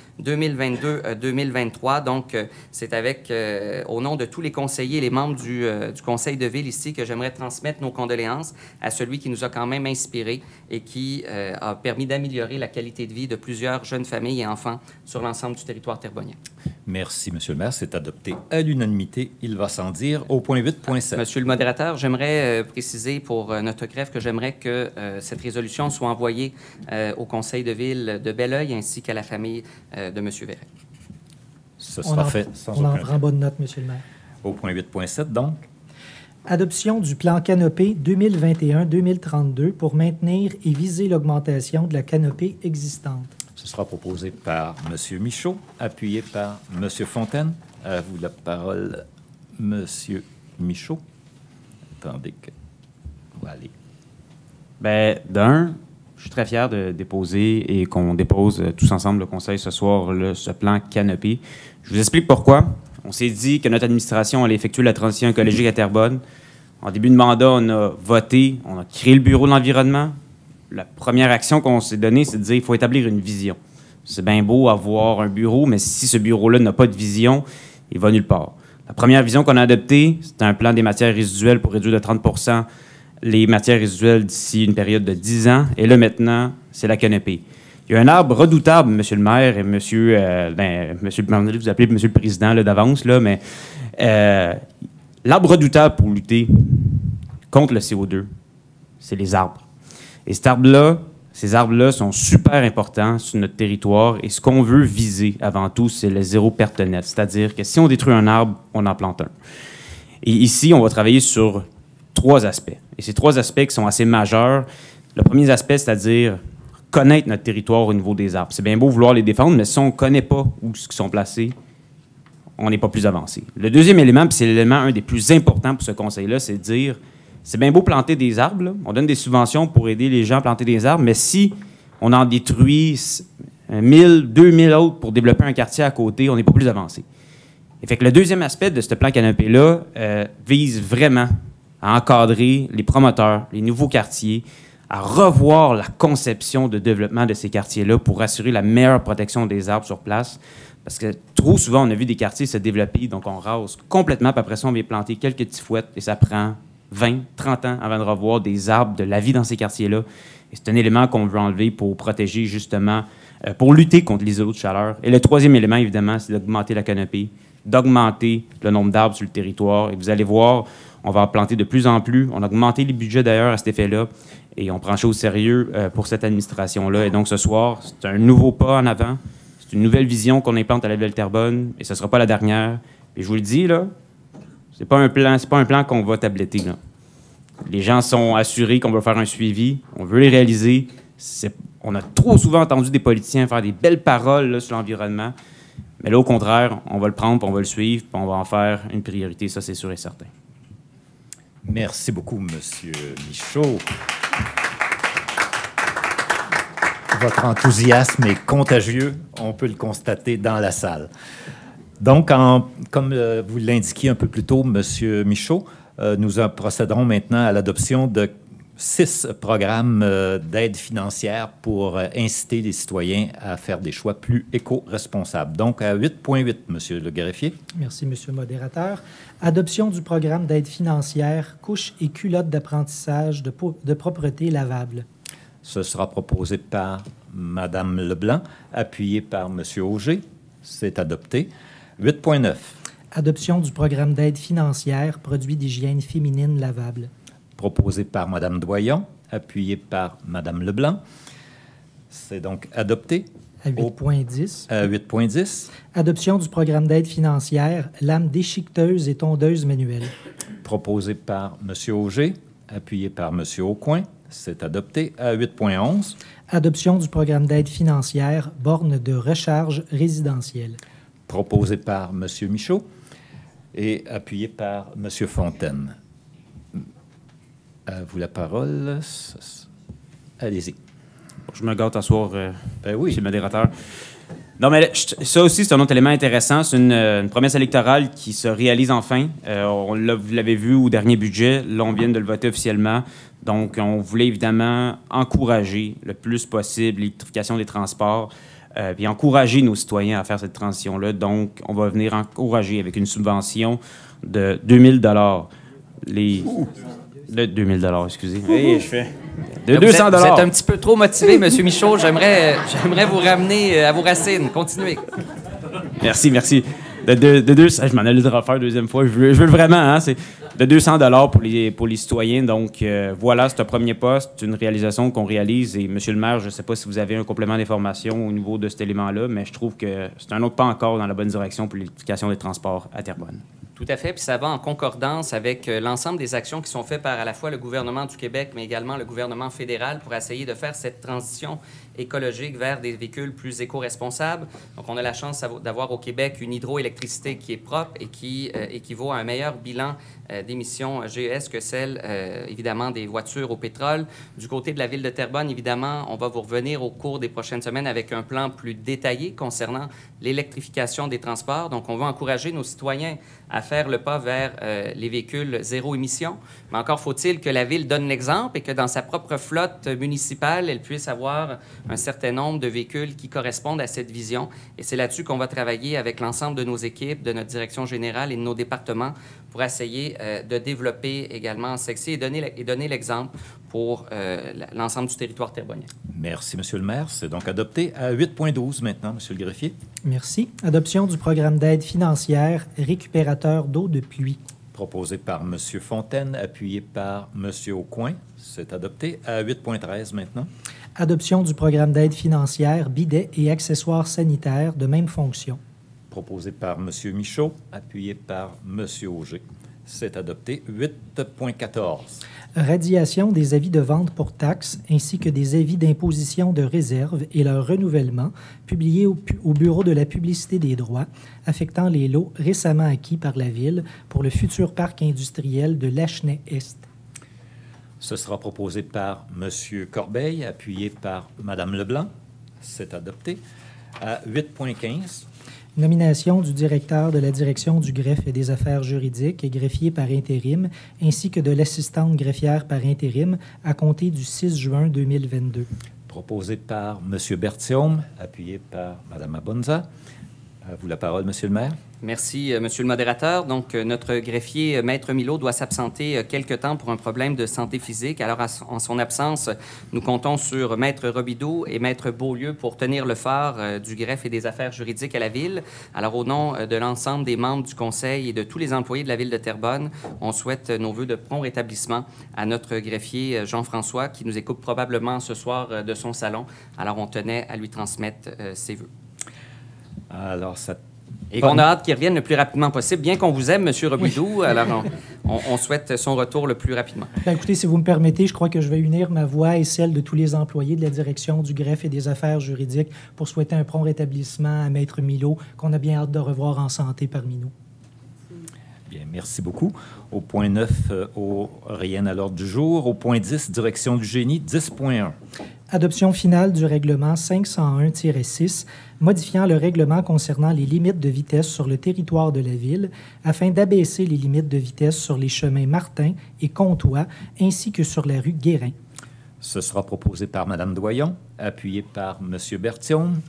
2022-2023. Donc, c'est avec, au nom de tous les conseillers et les membres du conseil de ville ici, que j'aimerais transmettre nos condoléances à celui qui nous a quand même inspirés et qui a permis d'améliorer la qualité de vie de plusieurs jeunes familles et enfants sur l'ensemble du territoire terrebonnien. Merci, M. le maire. C'est adopté à l'unanimité. Il va sans dire. Au point 8.7. Monsieur le modérateur, j'aimerais préciser pour notre greffe que j'aimerais que cette résolution soit envoyée au conseil de ville de Belleuil ainsi qu'à la famille de M. Verret. Ce sera fait sans aucun. On en prend bonne note, Monsieur le maire. Au point 8.7, donc. Adoption du plan canopé 2021-2032 pour maintenir et viser l'augmentation de la canopée existante. Ce sera proposé par M. Michaud, appuyé par M. Fontaine. À vous la parole, M. Michaud. Attendez que... On va aller. Bien, d'un, je suis très fier de déposer et qu'on dépose tous ensemble, le Conseil, ce soir, ce plan canopé. Je vous explique pourquoi. On s'est dit que notre administration allait effectuer la transition écologique à Terrebonne. En début de mandat, on a voté, on a créé le Bureau de l'environnement. La première action qu'on s'est donnée, c'est de dire qu'il faut établir une vision. C'est bien beau avoir un bureau, mais si ce bureau-là n'a pas de vision, il va nulle part. La première vision qu'on a adoptée, c'est un plan des matières résiduelles pour réduire de 30 % les matières résiduelles d'ici une période de 10 ans. Et là, maintenant, c'est la canopée. Il y a un arbre redoutable, Monsieur le maire et Monsieur vous appelez Monsieur le président là, d'avance, là, mais l'arbre redoutable pour lutter contre le CO2, c'est les arbres. Et ces arbres-là sont super importants sur notre territoire. Et ce qu'on veut viser avant tout, c'est le zéro perte nette. C'est-à-dire que si on détruit un arbre, on en plante un. Et ici, on va travailler sur 3 aspects. Et ces 3 aspects qui sont assez majeurs. Le premier aspect, c'est-à-dire connaître notre territoire au niveau des arbres. C'est bien beau vouloir les défendre, mais si on ne connaît pas où ils sont placés, on n'est pas plus avancé. Le deuxième élément, puis c'est l'élément un des plus importants pour ce conseil-là, c'est de dire, c'est bien beau planter des arbres, là. On donne des subventions pour aider les gens à planter des arbres, mais si on en détruit 1000, 2000 autres pour développer un quartier à côté, on n'est pas plus avancé. Et fait que le deuxième aspect de ce plan canopé-là vise vraiment à encadrer les promoteurs, les nouveaux quartiers, à revoir la conception de développement de ces quartiers-là pour assurer la meilleure protection des arbres sur place. Parce que trop souvent, on a vu des quartiers se développer, donc on rase complètement, puis après ça, on vient planter quelques petits fouettes, et ça prend 20, 30 ans avant de revoir des arbres, de la vie dans ces quartiers-là. Et c'est un élément qu'on veut enlever pour protéger, justement, pour lutter contre les îlots de chaleur. Et le troisième élément, évidemment, c'est d'augmenter la canopée, d'augmenter le nombre d'arbres sur le territoire. Et vous allez voir, on va en planter de plus en plus. On a augmenté les budgets, d'ailleurs, à cet effet-là. Et on prend ça au sérieux pour cette administration-là. Et donc, ce soir, c'est un nouveau pas en avant. C'est une nouvelle vision qu'on implante à la ville de Terrebonne. Et ce ne sera pas la dernière. Et je vous le dis, là, c'est pas un plan qu'on va tabletter, là. Les gens sont assurés qu'on va faire un suivi. On veut les réaliser. On a trop souvent entendu des politiciens faire des belles paroles là, sur l'environnement. Mais là, au contraire, on va le prendre, puis on va le suivre, puis on va en faire une priorité. Ça, c'est sûr et certain. Merci beaucoup, M. Michaud. Votre enthousiasme est contagieux, on peut le constater dans la salle. Donc, comme vous l'indiquiez un peu plus tôt, M. Michaud, nous procéderons maintenant à l'adoption de 6 programmes d'aide financière pour inciter les citoyens à faire des choix plus éco-responsables. Donc, à 8.8, M. le greffier. Merci, M. le modérateur. Adoption du programme d'aide financière couches et culottes d'apprentissage de propreté lavable. Ce sera proposé par Mme Leblanc, appuyé par M. Auger. C'est adopté. 8.9. Adoption du programme d'aide financière produits d'hygiène féminine lavable. Proposé par Mme Doyon, appuyé par Mme Leblanc. C'est donc adopté. À 8.10. À 8.10. Adoption du programme d'aide financière lames déchiqueteuses et tondeuses manuelles. Proposé par M. Auger, appuyé par M. Aucoin. C'est adopté. À 8.11. Adoption du programme d'aide financière borne de recharge résidentielle. Proposé par M. Michaud et appuyé par M. Fontaine. À vous la parole. Allez-y. Je me gâte à soir, oui. Monsieur le modérateur. Non, mais ça aussi, c'est un autre élément intéressant. C'est une promesse électorale qui se réalise enfin. Vous l'avez vu au dernier budget. Là, on vient de le voter officiellement. Donc, on voulait évidemment encourager le plus possible l'électrification des transports, puis encourager nos citoyens à faire cette transition-là. Donc, on va venir encourager avec une subvention de 2 000 de 2 000 excusez. Hey, je fais... De 200 Vous êtes un petit peu trop motivé, M. Michaud. J'aimerais vous ramener à vos racines. Continuez. Merci. Je m'en allais le refaire deuxième fois. Je veux vraiment, hein, c'est de 200 $ pour les citoyens. Donc, voilà, c'est un premier pas. C'est une réalisation qu'on réalise. Et, M. le maire, je ne sais pas si vous avez un complément d'information au niveau de cet élément-là, mais je trouve que c'est un autre pas encore dans la bonne direction pour l'électrification des transports à Terrebonne. Tout à fait, puis ça va en concordance avec l'ensemble des actions qui sont faites par à la fois le gouvernement du Québec, mais également le gouvernement fédéral pour essayer de faire cette transition écologique vers des véhicules plus éco-responsables. Donc, on a la chance d'avoir au Québec une hydroélectricité qui est propre et qui équivaut à un meilleur bilan d'émissions GES que celle, évidemment, des voitures au pétrole. Du côté de la Ville de Terrebonne, évidemment, on va vous revenir au cours des prochaines semaines avec un plan plus détaillé concernant l'électrification des transports. Donc, on va encourager nos citoyens à faire le pas vers les véhicules zéro émission. Mais encore faut-il que la Ville donne l'exemple et que dans sa propre flotte municipale, elle puisse avoir un certain nombre de véhicules qui correspondent à cette vision. Et c'est là-dessus qu'on va travailler avec l'ensemble de nos équipes, de notre direction générale et de nos départements pour essayer de développer également Sexy et donner l'exemple pour l'ensemble du territoire terrebonnais. Merci, M. le maire. C'est donc adopté à 8.12 maintenant, M. le greffier. Merci. Adoption du programme d'aide financière récupérateur d'eau de pluie. Proposé par M. Fontaine, appuyé par M. Aucoin. C'est adopté à 8.13 maintenant. Adoption du programme d'aide financière bidets et accessoires sanitaires de même fonction. Proposé par M. Michaud, appuyé par M. Auger. C'est adopté. 8.14. Radiation des avis de vente pour taxes ainsi que des avis d'imposition de réserve et leur renouvellement publiés au Bureau de la publicité des droits affectant les lots récemment acquis par la Ville pour le futur parc industriel de Lachenay-Est. Ce sera proposé par M. Corbeil, appuyé par Mme Leblanc. C'est adopté. À 8.15. Nomination du directeur de la direction du greffe et des affaires juridiques et greffier par intérim, ainsi que de l'assistante greffière par intérim à compter du 6 juin 2022. Proposé par M. Berthiaume, appuyé par Mme Abonza. À vous la parole, M. le maire. Merci, Monsieur le modérateur. Donc, notre greffier, Maître Milo, doit s'absenter quelque temps pour un problème de santé physique. Alors, en son absence, nous comptons sur Maître Robidoux et Maître Beaulieu pour tenir le phare du greffe et des affaires juridiques à la Ville. Alors, au nom de l'ensemble des membres du Conseil et de tous les employés de la Ville de Terrebonne, on souhaite nos vœux de prompt rétablissement à notre greffier Jean-François, qui nous écoute probablement ce soir de son salon. Alors, on tenait à lui transmettre ses vœux. Alors, ça... Et qu'on a hâte qu'il revienne le plus rapidement possible. Bien qu'on vous aime, M. Robidoux, alors on souhaite son retour le plus rapidement. Bien, écoutez, si vous me permettez, je crois que je vais unir ma voix et celle de tous les employés de la direction du greffe et des affaires juridiques pour souhaiter un prompt rétablissement à Maître Milo, qu'on a bien hâte de revoir en santé parmi nous. Bien, merci beaucoup. Au point 9, rien à l'ordre du jour. Au point 10, direction du génie, 10.1. Adoption finale du règlement 501-6, modifiant le règlement concernant les limites de vitesse sur le territoire de la Ville afin d'abaisser les limites de vitesse sur les chemins Martin et Comtois ainsi que sur la rue Guérin. Ce sera proposé par Mme Doyon, appuyé par M. Berthiaume.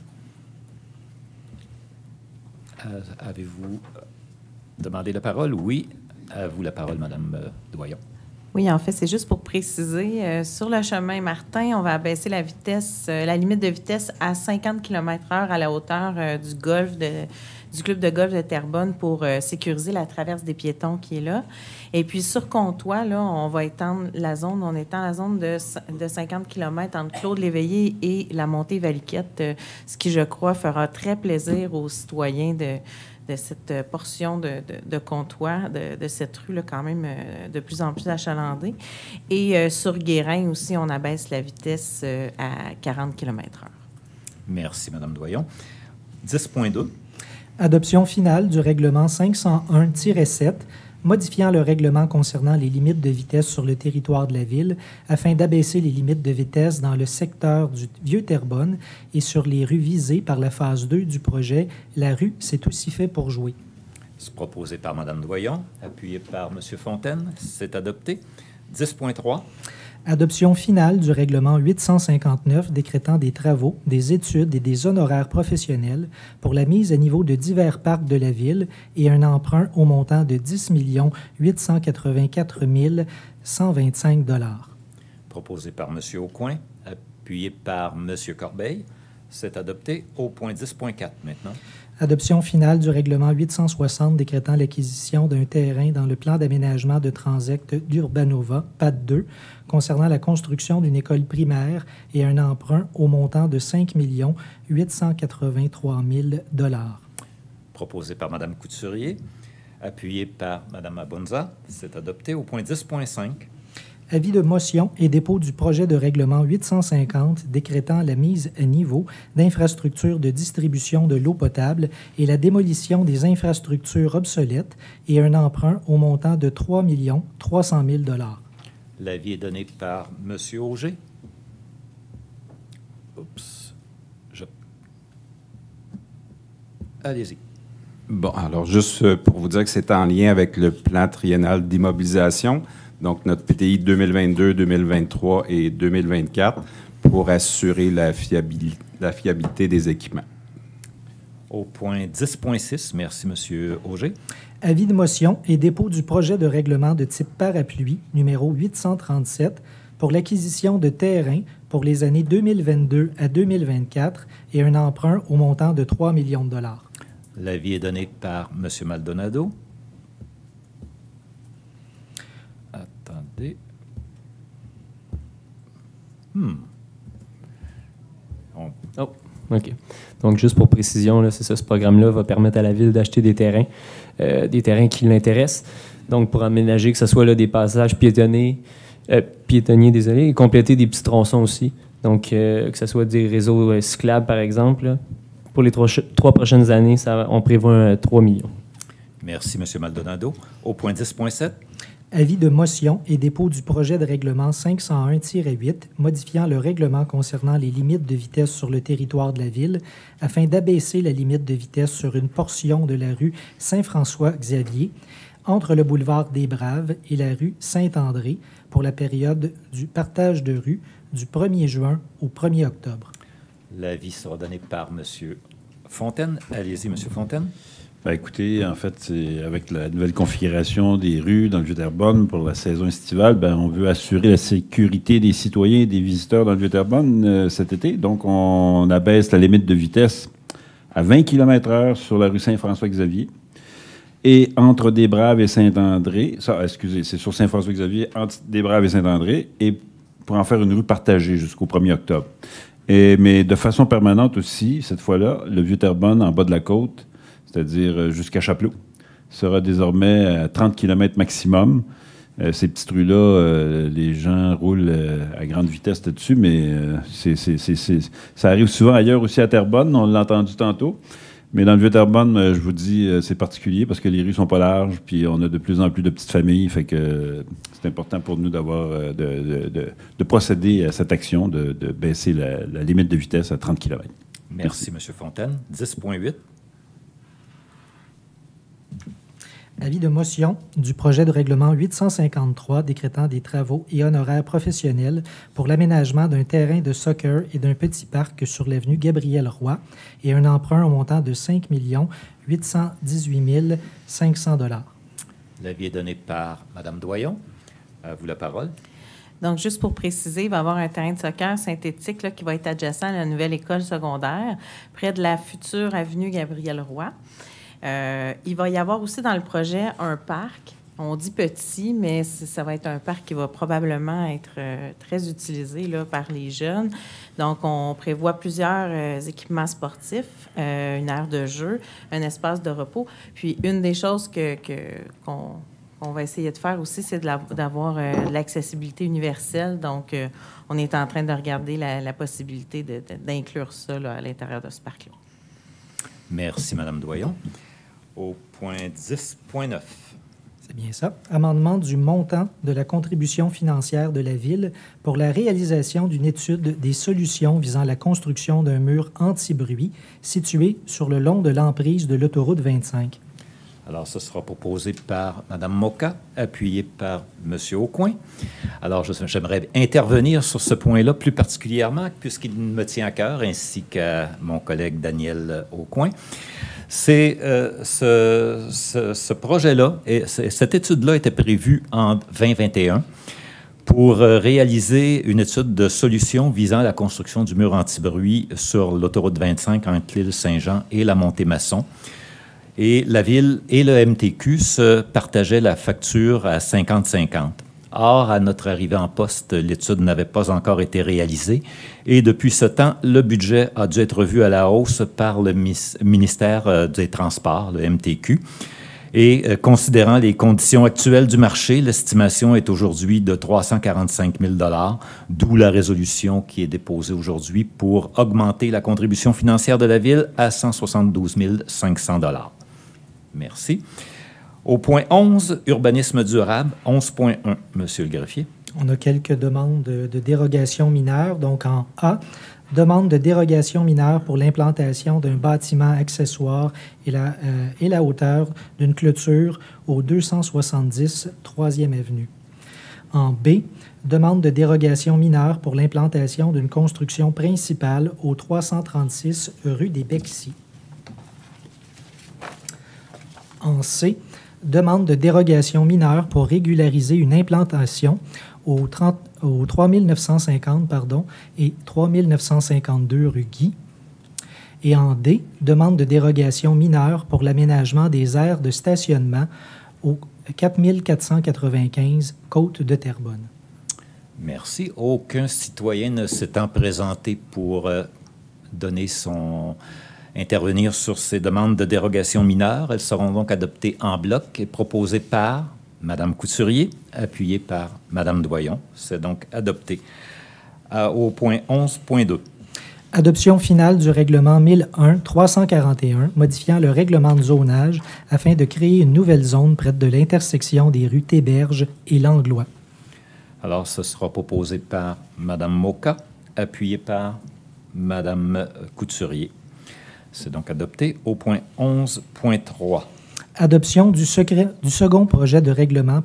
Avez-vous demandé la parole? Oui. À vous la parole, Mme Doyon. Oui, en fait, c'est juste pour préciser. Sur le chemin Martin, on va abaisser la vitesse, la limite de vitesse à 50 km/h à la hauteur du club de golf de Terrebonne pour sécuriser la traverse des piétons qui est là. Et puis sur Comtois, là, on va étendre la zone. On étend la zone de 50 km entre Claude-Léveillé et la montée Valiquette, ce qui, je crois, fera très plaisir aux citoyens de cette portion de Comtois, de cette rue-là, quand même de plus en plus achalandée. Et sur Guérin aussi, on abaisse la vitesse à 40 km/h. Merci, Mme Doyon. 10.2. Adoption finale du règlement 501-7, modifiant le règlement concernant les limites de vitesse sur le territoire de la Ville afin d'abaisser les limites de vitesse dans le secteur du Vieux-Terrebonne et sur les rues visées par la phase 2 du projet. La rue, c'est aussi fait pour jouer. C'est proposé par Mme Doyon, appuyé par M. Fontaine. C'est adopté. 10.3. Adoption finale du règlement 859 décrétant des travaux, des études et des honoraires professionnels pour la mise à niveau de divers parcs de la Ville et un emprunt au montant de 10 884 125 $. Proposé par M. Aucoin, appuyé par M. Corbeil. C'est adopté. Au point 10.4 maintenant. Adoption finale du règlement 860 décrétant l'acquisition d'un terrain dans le plan d'aménagement de Transect d'Urbanova, PAD 2, concernant la construction d'une école primaire et un emprunt au montant de 5 883 000 $. Proposé par Mme Couturier, appuyé par Mme Abonza. C'est adopté. Au point 10.5. Avis de motion et dépôt du projet de règlement 850 décrétant la mise à niveau d'infrastructures de distribution de l'eau potable et la démolition des infrastructures obsolètes et un emprunt au montant de 3 300 000 $. L'avis est donné par M. Auger. Allez-y. Bon, alors juste pour vous dire que c'est en lien avec le plan triennal d'immobilisation, donc notre PTI 2022, 2023 et 2024, pour assurer la fiabilité des équipements. Au point 10.6, merci, M. Auger. Avis de motion et dépôt du projet de règlement de type parapluie, numéro 837, pour l'acquisition de terrains pour les années 2022 à 2024 et un emprunt au montant de 3 millions de $. L'avis est donné par M. Maldonado. Attendez. Oh, OK. Donc, juste pour précision, là, c'est ça, ce programme-là va permettre à la Ville d'acheter des terrains qui l'intéressent. Donc, pour aménager, que ce soit là, des passages piétonniers, et compléter des petits tronçons aussi. Donc, que ce soit des réseaux cyclables, par exemple. Là. Pour les trois prochaines années, on prévoit 3 millions. Merci, M. Maldonado. Au point 10.7. Avis de motion et dépôt du projet de règlement 501-8 modifiant le règlement concernant les limites de vitesse sur le territoire de la Ville afin d'abaisser la limite de vitesse sur une portion de la rue Saint-François-Xavier entre le boulevard des Braves et la rue Saint-André pour la période du partage de rue du 1er juin au 1er octobre. L'avis sera donné par M. Fontaine. Allez-y, M. Fontaine. Bien, écoutez, en fait, c'est avec la nouvelle configuration des rues dans le Vieux-Terrebonne pour la saison estivale, bien, on veut assurer la sécurité des citoyens et des visiteurs dans le Vieux-Terrebonne cet été. Donc, on abaisse la limite de vitesse à 20 km/h sur la rue Saint-François-Xavier. Et entre Desbraves et Saint-André, c'est sur Saint-François-Xavier, entre Desbraves et Saint-André, et pour en faire une rue partagée jusqu'au 1er octobre. Mais de façon permanente aussi, cette fois-là, le Vieux-Terrebonne en bas de la côte, c'est-à-dire jusqu'à Chapelot, sera désormais à 30 km maximum. Ces petites rues-là, les gens roulent à grande vitesse là-dessus, mais ça arrive souvent ailleurs aussi à Terrebonne, on l'a entendu tantôt. Mais dans le Vieux-Terrebonne, je vous dis, c'est particulier parce que les rues sont pas larges, puis on a de plus en plus de petites familles, fait que c'est important pour nous d'avoir de procéder à cette action de baisser la limite de vitesse à 30 km. Merci, M. Fontaine. 10.8. Avis de motion du projet de règlement 853 décrétant des travaux et honoraires professionnels pour l'aménagement d'un terrain de soccer et d'un petit parc sur l'avenue Gabriel-Roy et un emprunt au montant de 5 818 500 $. L'avis est donné par Mme Doyon. À vous la parole. Donc, juste pour préciser, il va y avoir un terrain de soccer synthétique là, qui va être adjacent à la nouvelle école secondaire, près de la future avenue Gabriel-Roy. Il va y avoir aussi dans le projet un parc. On dit petit, mais ça va être un parc qui va probablement être très utilisé là, par les jeunes. Donc, on prévoit plusieurs équipements sportifs, une aire de jeu, un espace de repos. Puis, une des choses qu'on va essayer de faire aussi, c'est d'avoir de l'accessibilité universelle. Donc, on est en train de regarder la possibilité d'inclure ça là, à l'intérieur de ce parc-là. Merci, Mme Doyon. Au point 10.9. C'est bien ça. Amendement du montant de la contribution financière de la Ville pour la réalisation d'une étude des solutions visant la construction d'un mur anti-bruit situé sur le long de l'emprise de l'autoroute 25. Alors, ce sera proposé par Mme Moka, appuyé par M. Aucoin. Alors, j'aimerais intervenir sur ce point-là plus particulièrement, puisqu'il me tient à cœur, ainsi qu'à mon collègue Daniel Aucoin. C'est ce projet-là, et cette étude-là était prévue en 2021 pour réaliser une étude de solution visant la construction du mur anti-bruit sur l'autoroute 25 entre l'île Saint-Jean et la Montée-Masson. Et la Ville et le MTQ se partageaient la facture à 50-50. Or, à notre arrivée en poste, l'étude n'avait pas encore été réalisée et depuis ce temps, le budget a dû être revu à la hausse par le ministère des Transports, le MTQ. Et considérant les conditions actuelles du marché, l'estimation est aujourd'hui de 345 000 $, d'où la résolution qui est déposée aujourd'hui pour augmenter la contribution financière de la Ville à 172 500 $. Merci. Au point 11, urbanisme durable, 11.1, Monsieur le greffier. On a quelques demandes de dérogation mineure. Donc, en A, demande de dérogation mineure pour l'implantation d'un bâtiment accessoire et la hauteur d'une clôture au 270 3e Avenue. En B, demande de dérogation mineure pour l'implantation d'une construction principale au 336 rue des Bexy. En C, demande de dérogation mineure pour régulariser une implantation au 3950 et 3952 rue Guy. Et en D, demande de dérogation mineure pour l'aménagement des aires de stationnement au 4495 Côte de Terrebonne. Merci. Aucun citoyen ne s'étant présenté pour intervenir sur ces demandes de dérogation mineure. Elles seront donc adoptées en bloc et proposées par Mme Couturier, appuyée par Mme Doyon. C'est donc adopté. Au point 11.2. Adoption finale du règlement 1001-341, modifiant le règlement de zonage afin de créer une nouvelle zone près de l'intersection des rues Théberge et Langlois. Alors, ce sera proposé par Mme Moka, appuyé par Mme Couturier. C'est donc adopté. Au point 11.3. Adoption du second projet de règlement,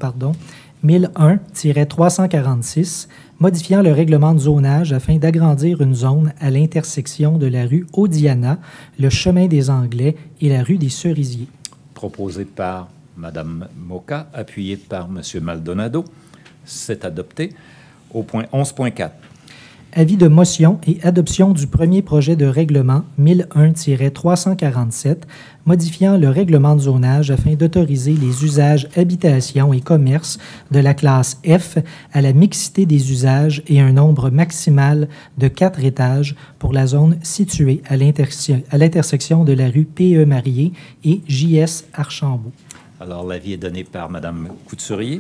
1001-346, modifiant le règlement de zonage afin d'agrandir une zone à l'intersection de la rue Audiana, le chemin des Anglais et la rue des Cerisiers. Proposé par Mme Moka, appuyé par M. Maldonado. C'est adopté. Au point 11.4. Avis de motion et adoption du premier projet de règlement 1001-347, modifiant le règlement de zonage afin d'autoriser les usages habitation et commerce de la classe F à la mixité des usages et un nombre maximal de 4 étages pour la zone située à l'intersection de la rue P.E. Marié et J.S. Archambault. Alors, l'avis est donné par Mme Couturier.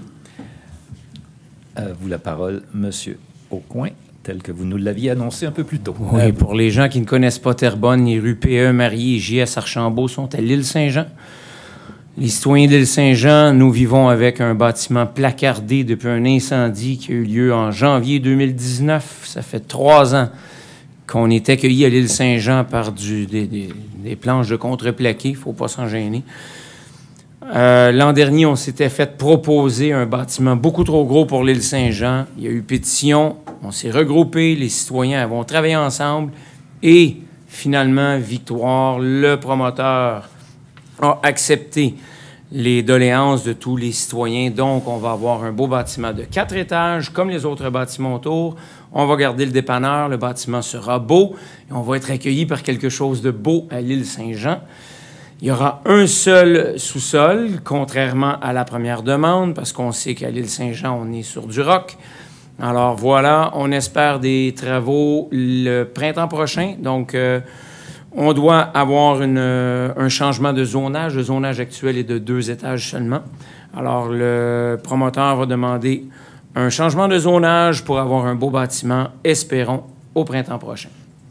À vous la parole, M. Aucoin, tel que vous nous l'aviez annoncé un peu plus tôt. Oui, pour les gens qui ne connaissent pas Terrebonne, les rues P.E. Marié et J.S. Archambault sont à l'île Saint-Jean. Les citoyens d'île Saint-Jean, nous vivons avec un bâtiment placardé depuis un incendie qui a eu lieu en janvier 2019. Ça fait 3 ans qu'on est accueillis à l'île Saint-Jean par des planches de contreplaqué. Il ne faut pas s'en gêner. L'an dernier, on s'était fait proposer un bâtiment beaucoup trop gros pour l'île Saint-Jean. Il y a eu pétition, on s'est regroupés, les citoyens vont travailler ensemble et finalement, victoire, le promoteur a accepté les doléances de tous les citoyens. Donc, on va avoir un beau bâtiment de 4 étages, comme les autres bâtiments autour. On va garder le dépanneur, le bâtiment sera beau et on va être accueillis par quelque chose de beau à l'île Saint-Jean. Il y aura un seul sous-sol, contrairement à la première demande, parce qu'on sait qu'à l'île Saint-Jean, on est sur du roc. Alors voilà, on espère des travaux le printemps prochain. Donc, on doit avoir un changement de zonage. Le zonage actuel est de 2 étages seulement. Alors, le promoteur va demander un changement de zonage pour avoir un beau bâtiment, espérons, au printemps prochain.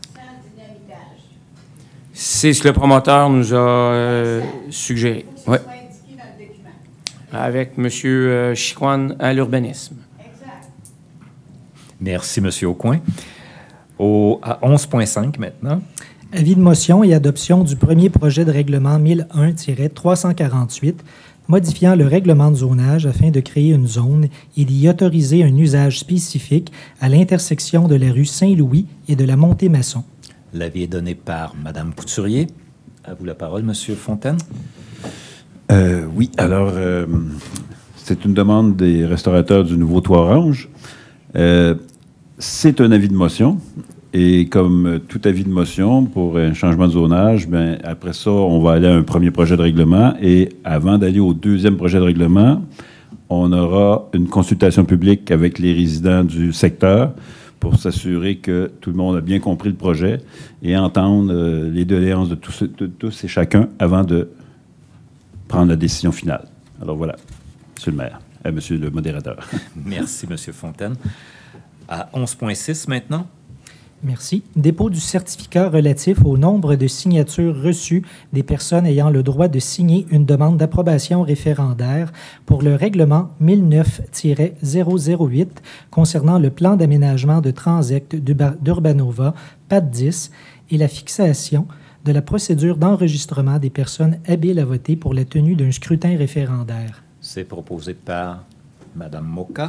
C'est ce que le promoteur nous a suggéré. Oui. Avec M. Chicoine à l'urbanisme. Merci, M. Aucoin. À 11.5 maintenant. Avis de motion et adoption du premier projet de règlement 1001-348, modifiant le règlement de zonage afin de créer une zone et d'y autoriser un usage spécifique à l'intersection de la rue Saint-Louis et de la Montée-Masson. L'avis est donné par Mme Couturier. À vous la parole, M. Fontaine. Oui, alors, c'est une demande des restaurateurs du Nouveau Trois-Oranges. C'est un avis de motion. Et comme tout avis de motion pour un changement de zonage, bien, après ça, on va aller à un premier projet de règlement. Et avant d'aller au deuxième projet de règlement, on aura une consultation publique avec les résidents du secteur pour s'assurer que tout le monde a bien compris le projet et entendre les doléances de tous et chacun avant de prendre la décision finale. Alors voilà, Monsieur le maire, Monsieur le modérateur. Merci, Monsieur Fontaine. À 11.6 maintenant. Merci. Dépôt du certificat relatif au nombre de signatures reçues des personnes ayant le droit de signer une demande d'approbation référendaire pour le règlement 1009-008 concernant le plan d'aménagement de Transect d'Urbanova, PAD 10, et la fixation de la procédure d'enregistrement des personnes habiles à voter pour la tenue d'un scrutin référendaire. C'est proposé par Mme Moka,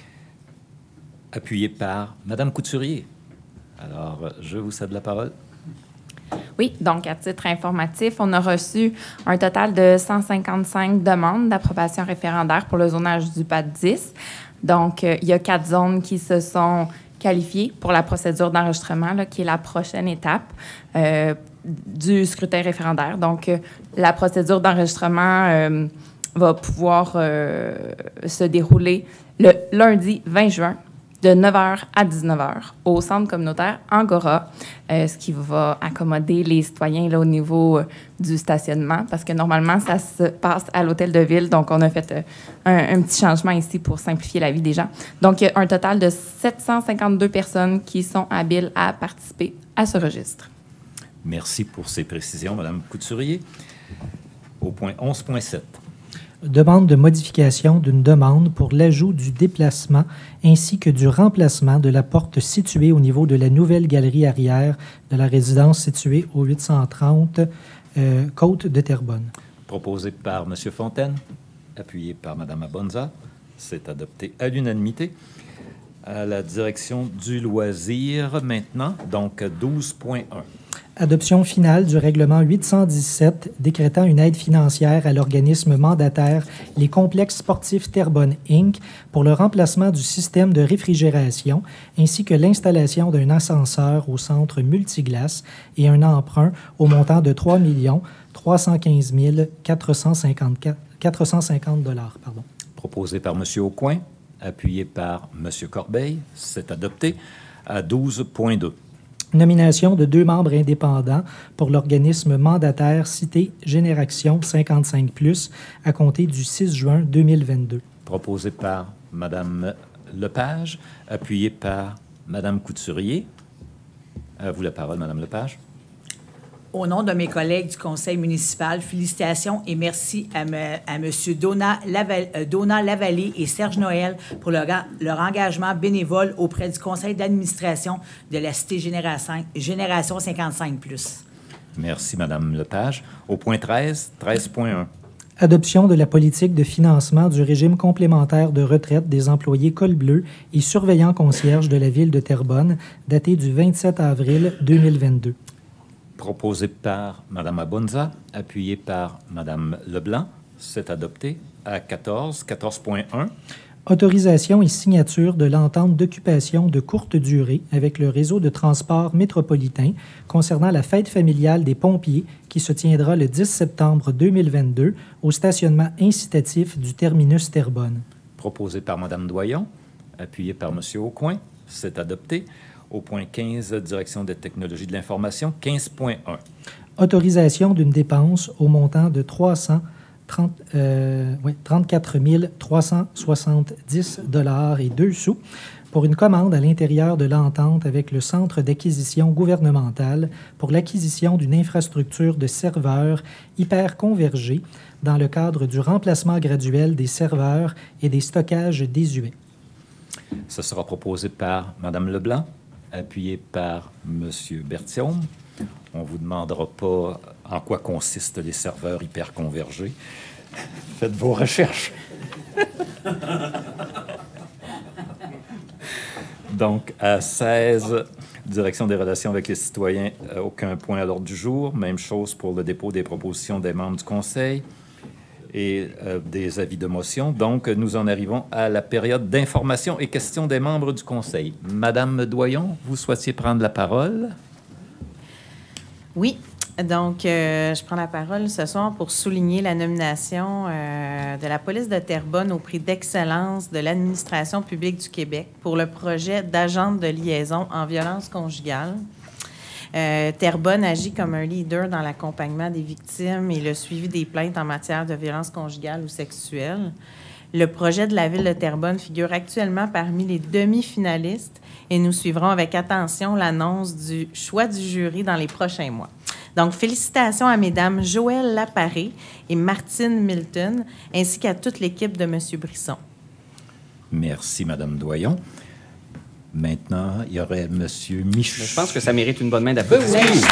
appuyé par Mme Couturier. Alors, je vous cède la parole. Oui, donc à titre informatif, on a reçu un total de 155 demandes d'approbation référendaire pour le zonage du PAD 10. Donc, il y a 4 zones qui se sont qualifiées pour la procédure d'enregistrement, là, qui est la prochaine étape du scrutin référendaire. Donc, la procédure d'enregistrement va pouvoir se dérouler le lundi 20 juin de 9h à 19h au centre communautaire Angora, ce qui va accommoder les citoyens là, au niveau du stationnement, parce que normalement, ça se passe à l'hôtel de ville. Donc, on a fait un petit changement ici pour simplifier la vie des gens. Donc, il y a un total de 752 personnes qui sont habiles à participer à ce registre. Merci pour ces précisions, Mme Couturier. Au point 11.7. Demande de modification d'une demande pour l'ajout du déplacement ainsi que du remplacement de la porte située au niveau de la nouvelle galerie arrière de la résidence située au 830 Côte de Terrebonne. Proposé par M. Fontaine, appuyé par Mme Abonza. C'est adopté à l'unanimité. À la direction du loisir maintenant, donc 12.1. Adoption finale du règlement 817 décrétant une aide financière à l'organisme mandataire Les Complexes Sportifs Terrebonne Inc. pour le remplacement du système de réfrigération ainsi que l'installation d'un ascenseur au centre multiglace et un emprunt au montant de 3 315 450 $. Proposé par M. Aucoin, appuyé par M. Corbeil. C'est adopté à 12.2. Nomination de 2 membres indépendants pour l'organisme mandataire Cité Génération 55+, à compter du 6 juin 2022. Proposé par Mme Lepage, appuyé par Mme Couturier. À vous la parole, Mme Lepage. Au nom de mes collègues du conseil municipal, félicitations et merci à M. Donat Lavallée et Serge Noël pour leur engagement bénévole auprès du conseil d'administration de la Cité Génération 55+. Merci, Mme Lepage. Au point 13, 13.1. Adoption de la politique de financement du régime complémentaire de retraite des employés col bleu et surveillants concierges de la ville de Terrebonne, datée du 27 avril 2022. Proposé par Mme Abonza, appuyé par Mme Leblanc. C'est adopté à 14.1. Autorisation et signature de l'entente d'occupation de courte durée avec le réseau de transport métropolitain concernant la fête familiale des pompiers qui se tiendra le 10 septembre 2022 au stationnement incitatif du terminus Terrebonne. Proposé par Mme Doyon, appuyé par M. Aucoin. C'est adopté. Au point 15, direction des technologies de l'information, 15.1. Autorisation d'une dépense au montant de 34 370 $ et 2 sous pour une commande à l'intérieur de l'entente avec le Centre d'acquisition gouvernementale pour l'acquisition d'une infrastructure de serveurs hyperconvergés dans le cadre du remplacement graduel des serveurs et des stockages désuets. Ce sera proposé par Mme Leblanc, appuyé par M. Berthiaume. On ne vous demandera pas en quoi consistent les serveurs hyperconvergés. Faites vos recherches. Donc, à 16, direction des relations avec les citoyens, aucun point à l'ordre du jour. Même chose pour le dépôt des propositions des membres du Conseil et des avis de motion. Donc, nous en arrivons à la période d'information et questions des membres du Conseil. Madame Doyon, vous souhaitiez prendre la parole? Oui. Donc, je prends la parole ce soir pour souligner la nomination de la police de Terrebonne au prix d'excellence de l'administration publique du Québec pour le projet d'agente de liaison en violence conjugale. Terrebonne agit comme un leader dans l'accompagnement des victimes et le suivi des plaintes en matière de violences conjugales ou sexuelles. Le projet de la Ville de Terrebonne figure actuellement parmi les demi-finalistes et nous suivrons avec attention l'annonce du choix du jury dans les prochains mois. Donc, félicitations à Mesdames Joëlle Laparé et Martine Milton, ainsi qu'à toute l'équipe de M. Brisson. Merci, Mme Doyon. Maintenant, il y aurait M. Michaud. Je pense que ça mérite une bonne main d'applaudissements. Oui.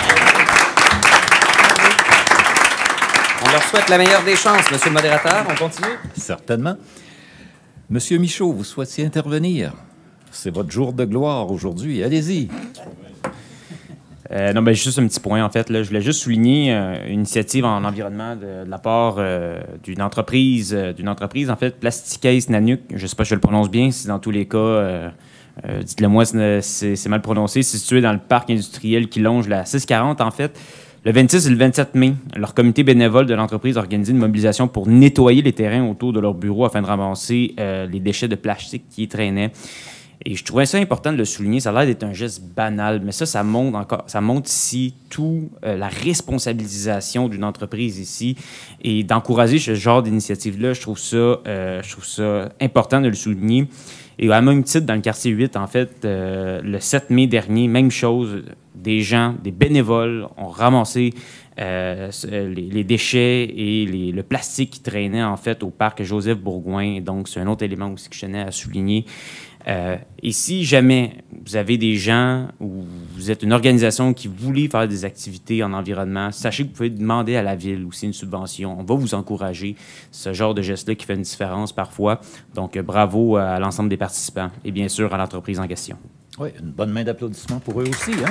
On leur souhaite la meilleure des chances, Monsieur le modérateur. On continue? Certainement. Monsieur Michaud, vous souhaitiez intervenir. C'est votre jour de gloire aujourd'hui. Allez-y. Non, ben juste un petit point, en fait. Là, je voulais juste souligner une initiative en environnement de la part d'une entreprise, en fait, Plasticaise Nanook. Je ne sais pas si je le prononce bien. Si dans tous les cas, dites-le moi, c'est mal prononcé. C'est situé dans le parc industriel qui longe la 640, en fait. Le 26 et le 27 mai, leur comité bénévole de l'entreprise a organisé une mobilisation pour nettoyer les terrains autour de leur bureau afin de ramasser les déchets de plastique qui y traînaient. Et je trouvais ça important de le souligner. Ça a l'air d'être un geste banal, mais ça montre ici tout la responsabilisation d'une entreprise ici et d'encourager ce genre d'initiative-là. Je trouve ça important de le souligner. Et à même titre, dans le quartier 8, en fait, le 7 mai dernier, même chose, des gens, des bénévoles ont ramassé les déchets et le plastique qui traînait, en fait, au parc Joseph-Bourgoin. Donc, c'est un autre élément aussi que je tenais à souligner. Et si jamais vous avez des gens ou vous êtes une organisation qui voulait faire des activités en environnement, sachez que vous pouvez demander à la Ville aussi une subvention. On va vous encourager. Ce genre de geste-là qui fait une différence parfois. Donc, bravo à l'ensemble des participants et bien sûr à l'entreprise en question. Oui, une bonne main d'applaudissements pour eux aussi, hein?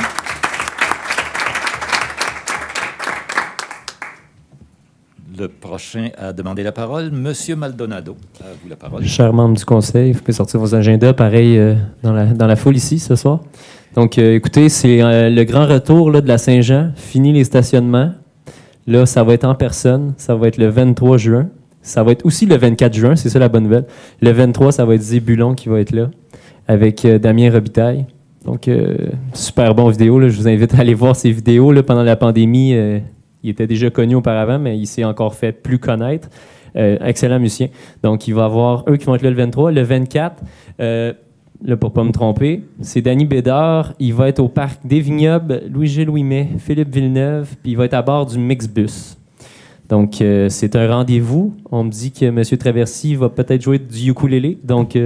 Le prochain à demander la parole, M. Maldonado. À vous la parole. Chers membres du Conseil, vous pouvez sortir vos agendas, pareil, dans la foule ici ce soir. Donc, écoutez, c'est le grand retour là, de la Saint-Jean. Fini les stationnements. Là, ça va être en personne. Ça va être le 23 juin. Ça va être aussi le 24 juin, c'est ça la bonne nouvelle. Le 23, ça va être Zébulon qui va être là, avec Damien Robitaille. Donc, super bon vidéo. Là. Je vous invite à aller voir ces vidéos là, pendant la pandémie. Il était déjà connu auparavant, mais il s'est encore fait plus connaître. Excellent musicien. Donc, il va y avoir eux qui vont être là le 23. Le 24, là, pour ne pas me tromper, c'est Danny Bédard. Il va être au parc des Vignobles, Louis-Gilles Ouimet, Philippe Villeneuve, puis il va être à bord du Mixbus. Donc, c'est un rendez-vous. On me dit que M. Traversy va peut-être jouer du ukulélé. Donc...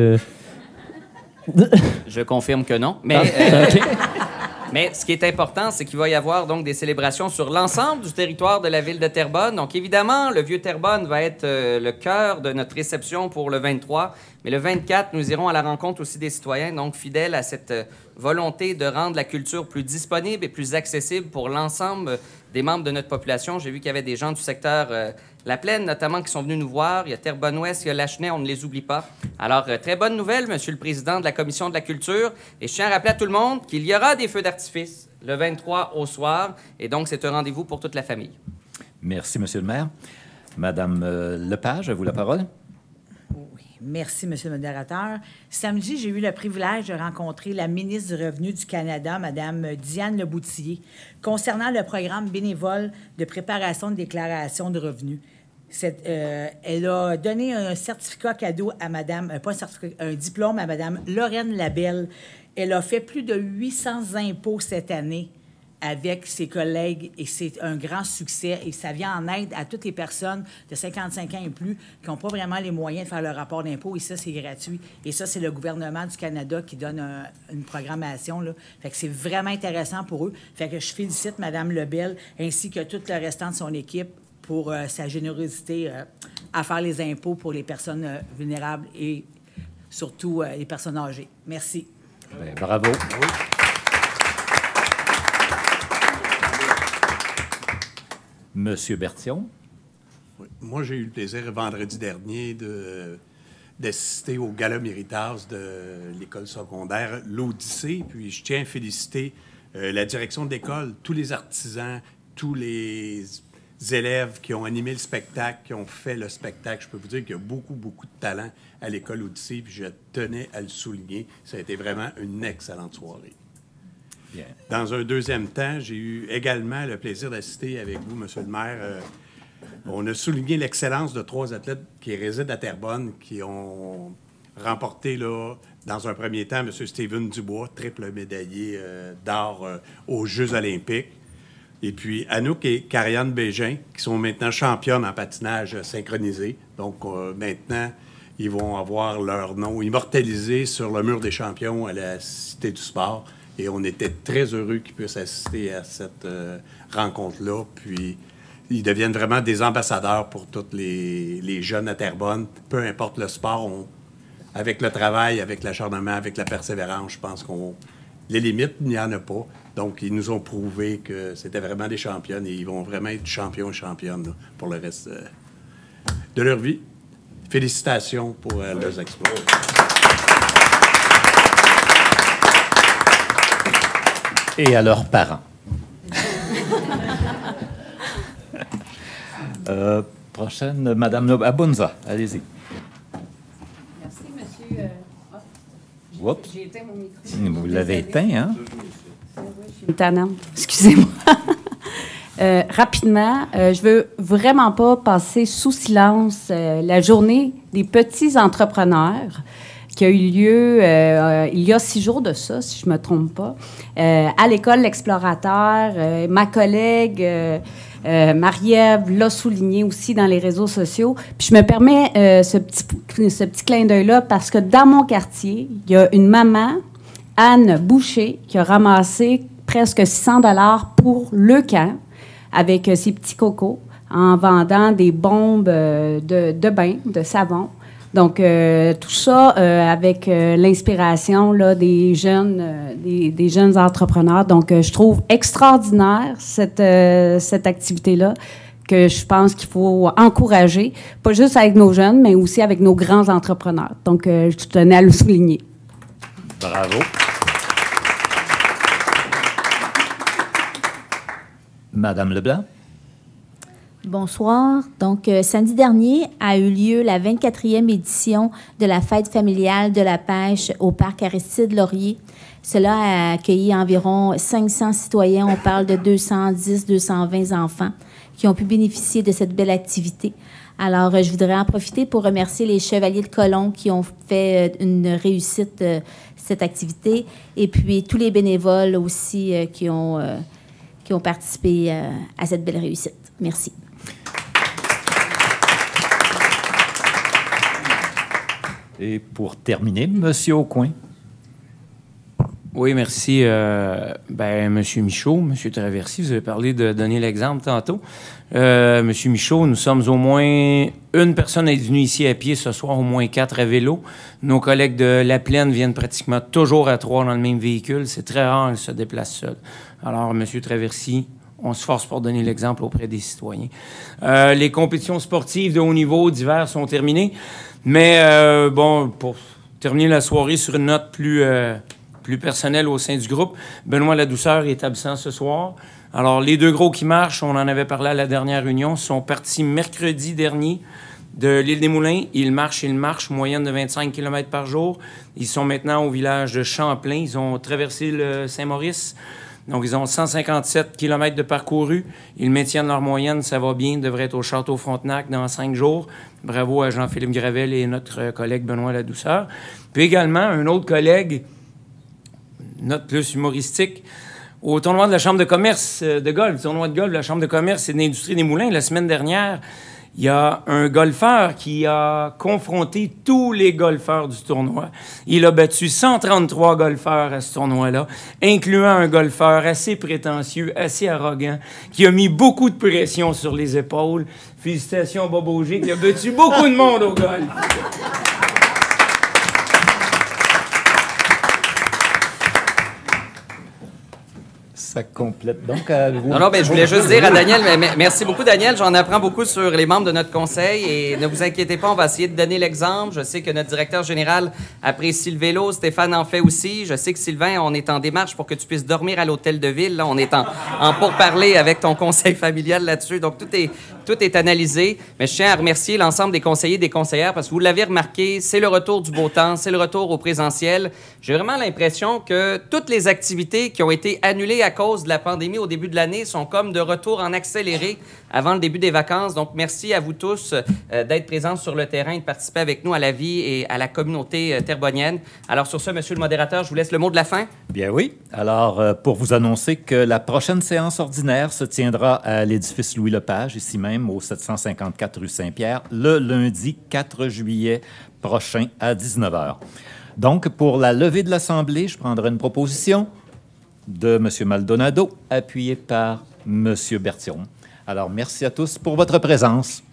Je confirme que non. Mais... OK. Mais ce qui est important, c'est qu'il va y avoir donc des célébrations sur l'ensemble du territoire de la ville de Terrebonne. Donc, évidemment, le vieux Terrebonne va être le cœur de notre réception pour le 23. Mais le 24, nous irons à la rencontre aussi des citoyens, donc fidèles à cette volonté de rendre la culture plus disponible et plus accessible pour l'ensemble des membres de notre population. J'ai vu qu'il y avait des gens du secteur La Plaine, notamment, qui sont venus nous voir. Il y a Terrebonne-Ouest, il y a Lachenay, on ne les oublie pas. Alors, très bonne nouvelle, Monsieur le Président de la Commission de la Culture. Et je tiens à rappeler à tout le monde qu'il y aura des feux d'artifice le 23 au soir. Et donc, c'est un rendez-vous pour toute la famille. Merci, Monsieur le maire. Madame Lepage, à vous la parole. Merci, Monsieur le modérateur. Samedi, j'ai eu le privilège de rencontrer la ministre du Revenu du Canada, Mme Diane Leboutillier, concernant le programme bénévole de préparation de déclaration de revenus. Elle a donné un certificat cadeau à Mme, pas un certificat, un diplôme à Mme Lorraine Labelle. Elle a fait plus de 800 impôts cette année avec ses collègues et c'est un grand succès et ça vient en aide à toutes les personnes de 55 ans et plus qui n'ont pas vraiment les moyens de faire leur rapport d'impôt et ça, c'est gratuit. Et ça, c'est le gouvernement du Canada qui donne une programmation, là. Fait que c'est vraiment intéressant pour eux. Fait que je félicite Mme Lebel ainsi que tout le restant de son équipe pour sa générosité à faire les impôts pour les personnes vulnérables et surtout les personnes âgées. Merci. Bien, bravo. Oui. Monsieur Bertillon. Oui. Moi, j'ai eu le plaisir vendredi dernier d'assister au gala Méritas de l'école secondaire L'Odyssée. Puis je tiens à féliciter la direction de l'école, tous les artisans, tous les élèves qui ont animé le spectacle, qui ont fait le spectacle. Je peux vous dire qu'il y a beaucoup, beaucoup de talent à l'école Odyssée, puis je tenais à le souligner. Ça a été vraiment une excellente soirée. Bien. Dans un deuxième temps, j'ai eu également le plaisir d'assister avec vous, Monsieur le maire. On a souligné l'excellence de 3 athlètes qui résident à Terrebonne, qui ont remporté, là, dans un premier temps, M. Steven Dubois, triple médaillé d'or aux Jeux olympiques. Et puis Anouk et Karianne Bégin, qui sont maintenant championnes en patinage synchronisé. Donc maintenant, ils vont avoir leur nom immortalisé sur le mur des champions à la Cité du Sport. Et on était très heureux qu'ils puissent assister à cette rencontre-là. Puis ils deviennent vraiment des ambassadeurs pour tous les jeunes à Terrebonne. Peu importe le sport, avec le travail, avec l'acharnement, avec la persévérance, je pense qu'on... Les limites, il n'y en a pas. Donc, ils nous ont prouvé que c'était vraiment des championnes et ils vont vraiment être champions et championnes là, pour le reste de leur vie. Félicitations pour leurs exploits. Et à leurs parents. Prochaine, Madame Abunza, allez-y. Merci, monsieur. J'ai éteint mon micro. Vous l'avez éteint, hein? Je suis tannante. Excusez-moi. Rapidement, je veux vraiment pas passer sous silence la journée des petits entrepreneurs qui a eu lieu il y a 6 jours de ça, si je me trompe pas, à l'école L'Explorateur. Ma collègue Marie-Ève l'a souligné aussi dans les réseaux sociaux. Puis je me permets ce petit clin d'œil-là parce que dans mon quartier, il y a une maman, Anne Boucher, qui a ramassé presque 600 $ pour le camp avec ses petits cocos en vendant des bombes de bain, de savon. Donc, tout ça avec l'inspiration là, des jeunes entrepreneurs. Donc, je trouve extraordinaire cette activité-là que je pense qu'il faut encourager, pas juste avec nos jeunes, mais aussi avec nos grands entrepreneurs. Donc, je tenais à le souligner. Bravo. Madame Leblanc. Bonsoir. Donc, samedi dernier a eu lieu la 24e édition de la fête familiale de la pêche au parc Aristide-Laurier. Cela a accueilli environ 500 citoyens. On parle de 210-220 enfants qui ont pu bénéficier de cette belle activité. Alors, je voudrais en profiter pour remercier les Chevaliers de Colomb qui ont fait une réussite cette activité et puis tous les bénévoles aussi qui ont participé à cette belle réussite. Merci. Et pour terminer, Monsieur Aucoin. Oui, merci. Monsieur Michaud, Monsieur Traversy, vous avez parlé de donner l'exemple tantôt. Monsieur Michaud, nous sommes au moins une personne est venue ici à pied ce soir, au moins 4 à vélo. Nos collègues de La Plaine viennent pratiquement toujours à 3 dans le même véhicule. C'est très rare qu'ils se déplacent seuls. Alors, Monsieur Traversy, on se force pour donner l'exemple auprès des citoyens. Les compétitions sportives de haut niveau d'hiver sont terminées. Mais, pour terminer la soirée sur une note plus personnelle au sein du groupe, Benoît Ladouceur est absent ce soir. Alors, les 2 gros qui marchent, on en avait parlé à la dernière réunion, sont partis mercredi dernier de l'Île-des-Moulins. Ils marchent, moyenne de 25 km par jour. Ils sont maintenant au village de Champlain. Ils ont traversé le Saint-Maurice. Donc, ils ont 157 km de parcouru. Ils maintiennent leur moyenne, ça va bien. Ils devraient être au Château Frontenac dans 5 jours. Bravo à Jean-Philippe Gravel et notre collègue Benoît Ladouceur. Puis également, un autre collègue, note plus humoristique, au tournoi de la Chambre de commerce de golf, le tournoi de golf de la Chambre de commerce et de l'Industrie des Moulins, la semaine dernière, il y a un golfeur qui a confronté tous les golfeurs du tournoi. Il a battu 133 golfeurs à ce tournoi-là, incluant un golfeur assez prétentieux, assez arrogant, qui a mis beaucoup de pression sur les épaules. Félicitations à Bob Auger, qui a battu beaucoup de monde au golf. Ça complète donc. Non, mais je voulais juste dire à Daniel, merci beaucoup, Daniel. J'en apprends beaucoup sur les membres de notre conseil et ne vous inquiétez pas, on va essayer de donner l'exemple. Je sais que notre directeur général apprécie le vélo. Stéphane en fait aussi. Je sais que Sylvain, on est en démarche pour que tu puisses dormir à l'hôtel de ville. Là, on est en pourparlers avec ton conseil familial là-dessus. Donc, tout est analysé. Mais je tiens à remercier l'ensemble des conseillers et des conseillères parce que vous l'avez remarqué, c'est le retour du beau temps, c'est le retour au présentiel. J'ai vraiment l'impression que toutes les activités qui ont été annulées à cause de la pandémie au début de l'année sont comme de retour en accéléré avant le début des vacances. Donc, merci à vous tous d'être présents sur le terrain et de participer avec nous à la vie et à la communauté terrebonnienne. Alors, sur ce, monsieur le modérateur, je vous laisse le mot de la fin. Bien oui. Alors, pour vous annoncer que la prochaine séance ordinaire se tiendra à l'édifice Louis-Lepage, ici même, au 754 rue Saint-Pierre, le lundi 4 juillet prochain à 19h. Donc, pour la levée de l'Assemblée, je prendrai une proposition de M. Maldonado, appuyée par M. Berthiaume. Alors, merci à tous pour votre présence.